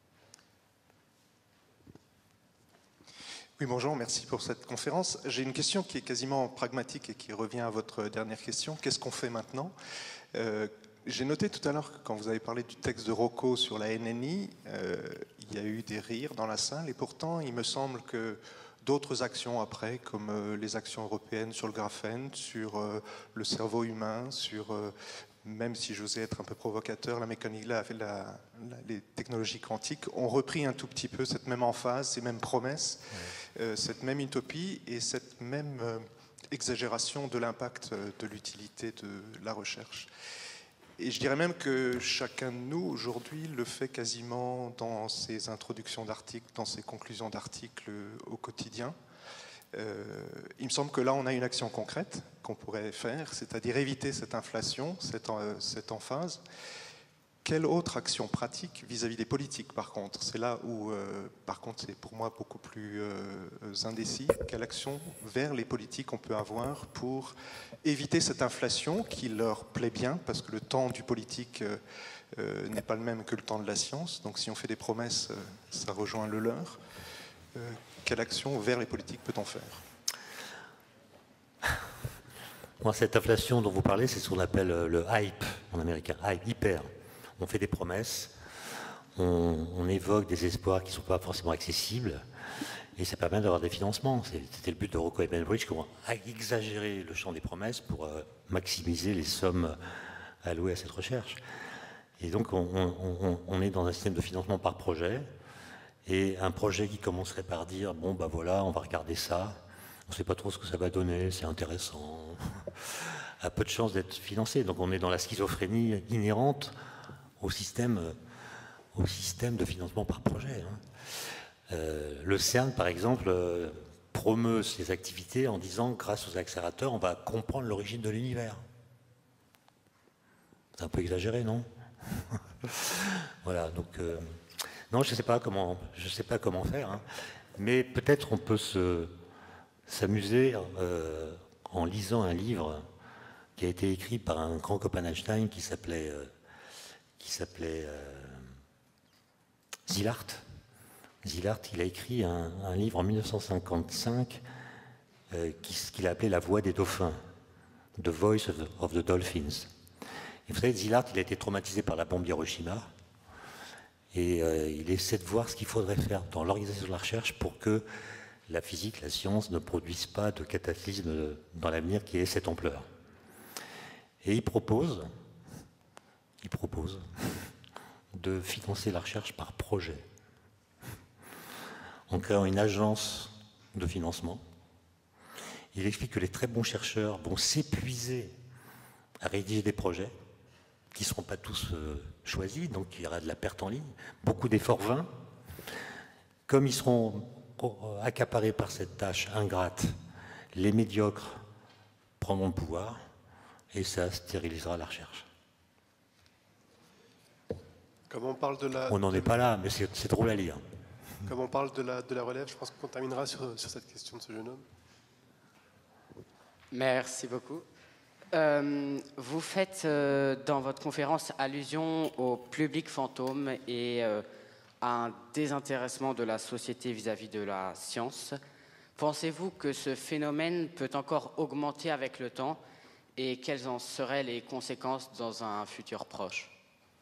Oui, bonjour, merci pour cette conférence. J'ai une question qui est quasiment pragmatique et qui revient à votre dernière question. Qu'est-ce qu'on fait maintenant? J'ai noté tout à l'heure que quand vous avez parlé du texte de Rocco sur la NNI, il y a eu des rires dans la salle et pourtant il me semble que d'autres actions après, comme les actions européennes sur le graphène, sur le cerveau humain, sur, même si j'osais être un peu provocateur, la mécanique là, les technologies quantiques, ont repris un tout petit peu cette même emphase, ces mêmes promesses, cette même utopie et cette même exagération de l'impact de l'utilité de la recherche. Et je dirais même que chacun de nous, aujourd'hui, le fait quasiment dans ses introductions d'articles, dans ses conclusions d'articles au quotidien. Il me semble que là, on a une action concrète qu'on pourrait faire, c'est-à-dire éviter cette inflation, cette emphase. Quelle autre action pratique vis-à-vis des politiques, par contre? C'est là où, par contre, c'est pour moi beaucoup plus indécis. Quelle action vers les politiques on peut avoir pour éviter cette inflation qui leur plaît bien, parce que le temps du politique n'est pas le même que le temps de la science. Donc si on fait des promesses, ça rejoint le leur. Quelle action vers les politiques peut-on faire? Moi, cette inflation dont vous parlez, c'est ce qu'on appelle le hype en américain, hype, hyper. On fait des promesses, on évoque des espoirs qui ne sont pas forcément accessibles, et ça permet d'avoir des financements. C'était le but de Rocco et Benbridge, à exagérer le champ des promesses pour maximiser les sommes allouées à cette recherche. Et donc on est dans un système de financement par projet, et un projet qui commencerait par dire, bon ben voilà, on va regarder ça, on ne sait pas trop ce que ça va donner, c'est intéressant, a peu de chances d'être financé. Donc on est dans la schizophrénie inhérente au système de financement par projet. Le CERN, par exemple, promeut ses activités en disant, grâce aux accélérateurs, on va comprendre l'origine de l'univers. C'est un peu exagéré, non? Voilà, donc... non, je ne sais pas comment faire, hein, mais peut-être on peut s'amuser en lisant un livre qui a été écrit par un grand copain d'Einstein qui s'appelait Szilard. Szilard, il a écrit un livre en 1955 qu'il a appelé La Voix des dauphins, The Voice of the Dolphins. Et vous savez, Szilard, il a été traumatisé par la bombe Hiroshima et il essaie de voir ce qu'il faudrait faire dans l'organisation de la recherche pour que la physique, la science ne produisent pas de cataclysme dans l'avenir qui ait cette ampleur. Et il propose de financer la recherche par projet, en créant une agence de financement. Il explique que les très bons chercheurs vont s'épuiser à rédiger des projets qui ne seront pas tous choisis, donc il y aura de la perte en ligne, beaucoup d'efforts vains. Comme ils seront accaparés par cette tâche ingrate, les médiocres prendront le pouvoir et ça stérilisera la recherche. Comme on parle de la... On n'en est pas là, mais c'est drôle à lire. Comme on parle de la relève, je pense qu'on terminera sur cette question de ce jeune homme. Merci beaucoup. Vous faites dans votre conférence allusion au public fantôme et à un désintéressement de la société vis-à-vis de la science. Pensez-vous que ce phénomène peut encore augmenter avec le temps et quelles en seraient les conséquences dans un futur proche ?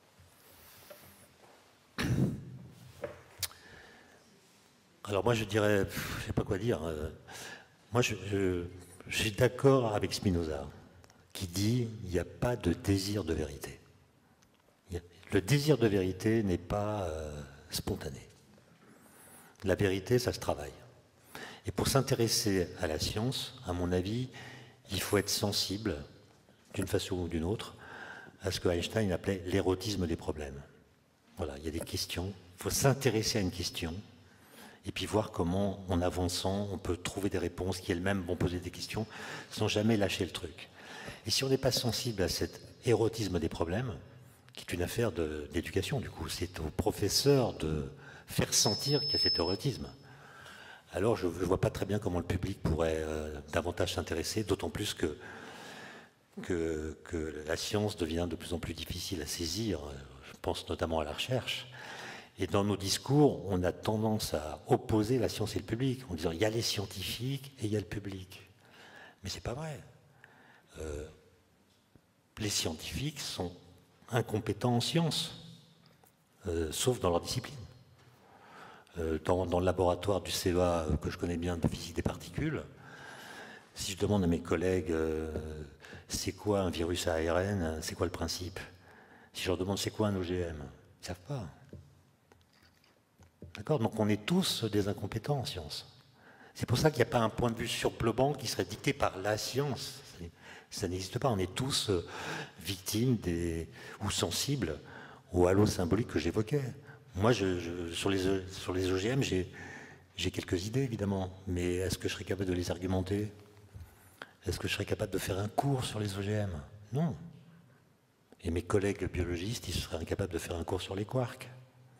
Alors moi je dirais, je ne sais pas quoi dire, moi je suis d'accord avec Spinoza qui dit il n'y a pas de désir de vérité. Le désir de vérité n'est pas spontané. La vérité, ça se travaille. Et pour s'intéresser à la science, à mon avis, il faut être sensible, d'une façon ou d'une autre, à ce que Einstein appelait l'érotisme des problèmes. Voilà, il y a des questions, il faut s'intéresser à une question, et puis voir comment, en avançant, on peut trouver des réponses qui elles-mêmes vont poser des questions, sans jamais lâcher le truc. Et si on n'est pas sensible à cet érotisme des problèmes, qui est une affaire d'éducation, du coup, c'est au professeur de faire sentir qu'il y a cet érotisme. Alors je ne vois pas très bien comment le public pourrait davantage s'intéresser, d'autant plus que la science devient de plus en plus difficile à saisir, je pense notamment à la recherche. Et dans nos discours, on a tendance à opposer la science et le public, en disant il y a les scientifiques et il y a le public. Mais c'est pas vrai. Les scientifiques sont incompétents en sciences, sauf dans leur discipline. Dans le laboratoire du CEA que je connais bien de physique des particules, si je demande à mes collègues c'est quoi un virus à ARN, c'est quoi le principe, si je leur demande c'est quoi un OGM, ils ne savent pas. D'accord ? Donc on est tous des incompétents en sciences. C'est pour ça qu'il n'y a pas un point de vue surplombant qui serait dicté par la science. Ça n'existe pas. On est tous victimes ou sensibles au halo symbolique que j'évoquais. Moi, sur les OGM, j'ai quelques idées, évidemment, mais est-ce que je serais capable de les argumenter ? Est-ce que je serais capable de faire un cours sur les OGM ? Non. Et mes collègues biologistes, ils seraient incapables de faire un cours sur les quarks.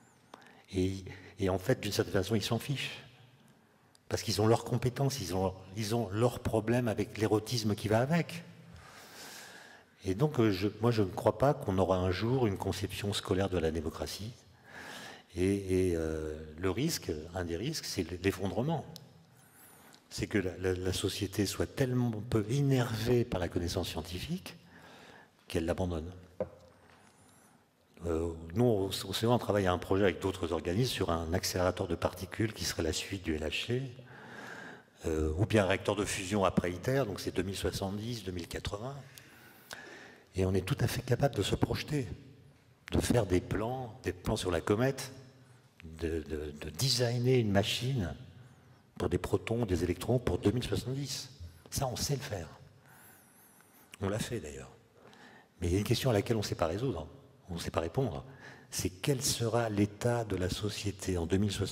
Et en fait, d'une certaine façon, ils s'en fichent. Parce qu'ils ont leurs compétences, ils ont leurs problèmes avec l'érotisme qui va avec. Et donc, moi, je ne crois pas qu'on aura un jour une conception scolaire de la démocratie. Et le risque, un des risques, c'est l'effondrement. C'est que la société soit tellement peu énervée par la connaissance scientifique qu'elle l'abandonne. Nous, au CEA, on travaille à un projet avec d'autres organismes sur un accélérateur de particules qui serait la suite du LHC, ou bien un réacteur de fusion après ITER, donc c'est 2070, 2080. Et on est tout à fait capable de se projeter, de faire des plans sur la comète, de designer une machine pour des protons, des électrons pour 2070. Ça, on sait le faire. On l'a fait d'ailleurs. Mais il y a une question à laquelle on ne sait pas résoudre, on ne sait pas répondre. C'est quel sera l'état de la société en 2070 ?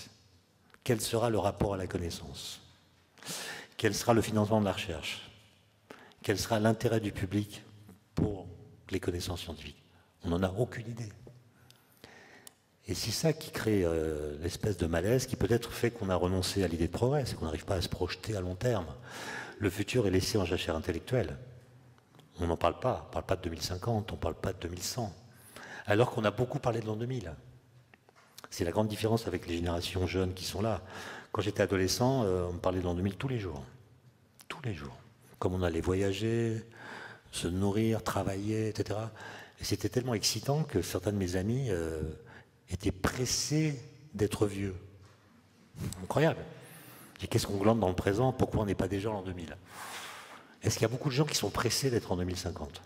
Quel sera le rapport à la connaissance ? Quel sera le financement de la recherche ? Quel sera l'intérêt du public pour les connaissances scientifiques ? On n'en a aucune idée. Et c'est ça qui crée l'espèce de malaise qui peut-être fait qu'on a renoncé à l'idée de progrès, c'est qu'on n'arrive pas à se projeter à long terme. Le futur est laissé en jachère intellectuelle. On n'en parle pas. On ne parle pas de 2050, on ne parle pas de 2100. Alors qu'on a beaucoup parlé de l'an 2000. C'est la grande différence avec les générations jeunes qui sont là. Quand j'étais adolescent, on me parlait de l'an 2000 tous les jours. Tous les jours. Comme on allait voyager, se nourrir, travailler, etc. Et c'était tellement excitant que certains de mes amis étaient pressés d'être vieux. Incroyable. Et qu'est-ce qu'on glande dans le présent? Pourquoi on n'est pas déjà en l'an 2000? Est-ce qu'il y a beaucoup de gens qui sont pressés d'être en 2050?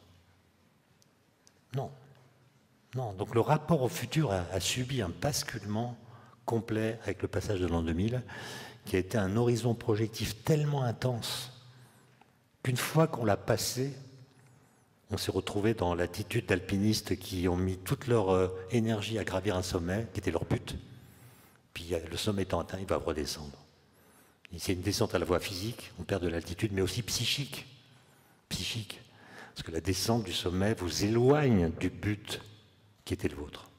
Non. Non. Donc le rapport au futur a subi un basculement complet avec le passage de l'an 2000, qui a été un horizon projectif tellement intense qu'une fois qu'on l'a passé, on s'est retrouvé dans l'attitude d'alpinistes qui ont mis toute leur énergie à gravir un sommet, qui était leur but. Puis le sommet étant atteint, ils doivent redescendre. C'est une descente à la fois physique, on perd de l'altitude, mais aussi psychique. Psychique. Parce que la descente du sommet vous éloigne du but qui était le vôtre.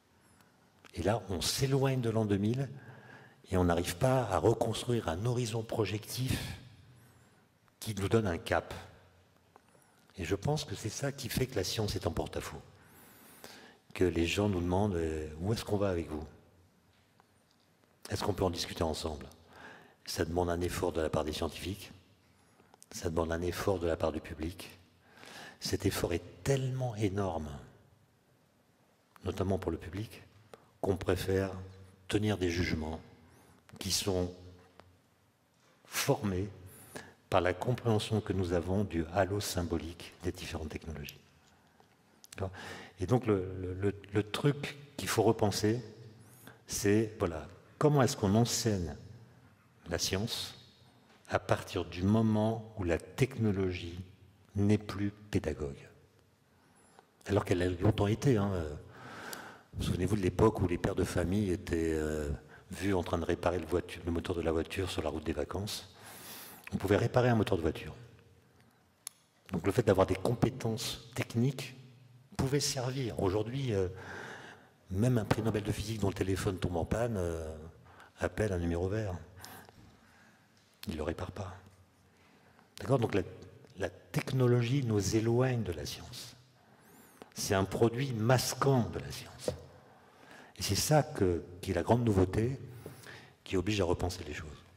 Et là, on s'éloigne de l'an 2000 et on n'arrive pas à reconstruire un horizon projectif qui nous donne un cap. Et je pense que c'est ça qui fait que la science est en porte-à-faux. Que les gens nous demandent où est-ce qu'on va avec vous? Est-ce qu'on peut en discuter ensemble? Ça demande un effort de la part des scientifiques, ça demande un effort de la part du public. Cet effort est tellement énorme, notamment pour le public, qu'on préfère tenir des jugements qui sont formés par la compréhension que nous avons du halo symbolique des différentes technologies. Et donc le truc qu'il faut repenser, c'est voilà, comment est-ce qu'on enseigne la science à partir du moment où la technologie n'est plus pédagogue. Alors qu'elle a longtemps été. Hein. Souvenez-vous de l'époque où les pères de famille étaient vus en train de réparer le moteur de la voiture sur la route des vacances. On pouvait réparer un moteur de voiture. Donc le fait d'avoir des compétences techniques pouvait servir. Aujourd'hui, même un prix Nobel de physique dont le téléphone tombe en panne appelle un numéro vert. Il ne le répare pas. D'accord? Donc la technologie nous éloigne de la science. C'est un produit masquant de la science. Et c'est ça qui est la grande nouveauté qui oblige à repenser les choses.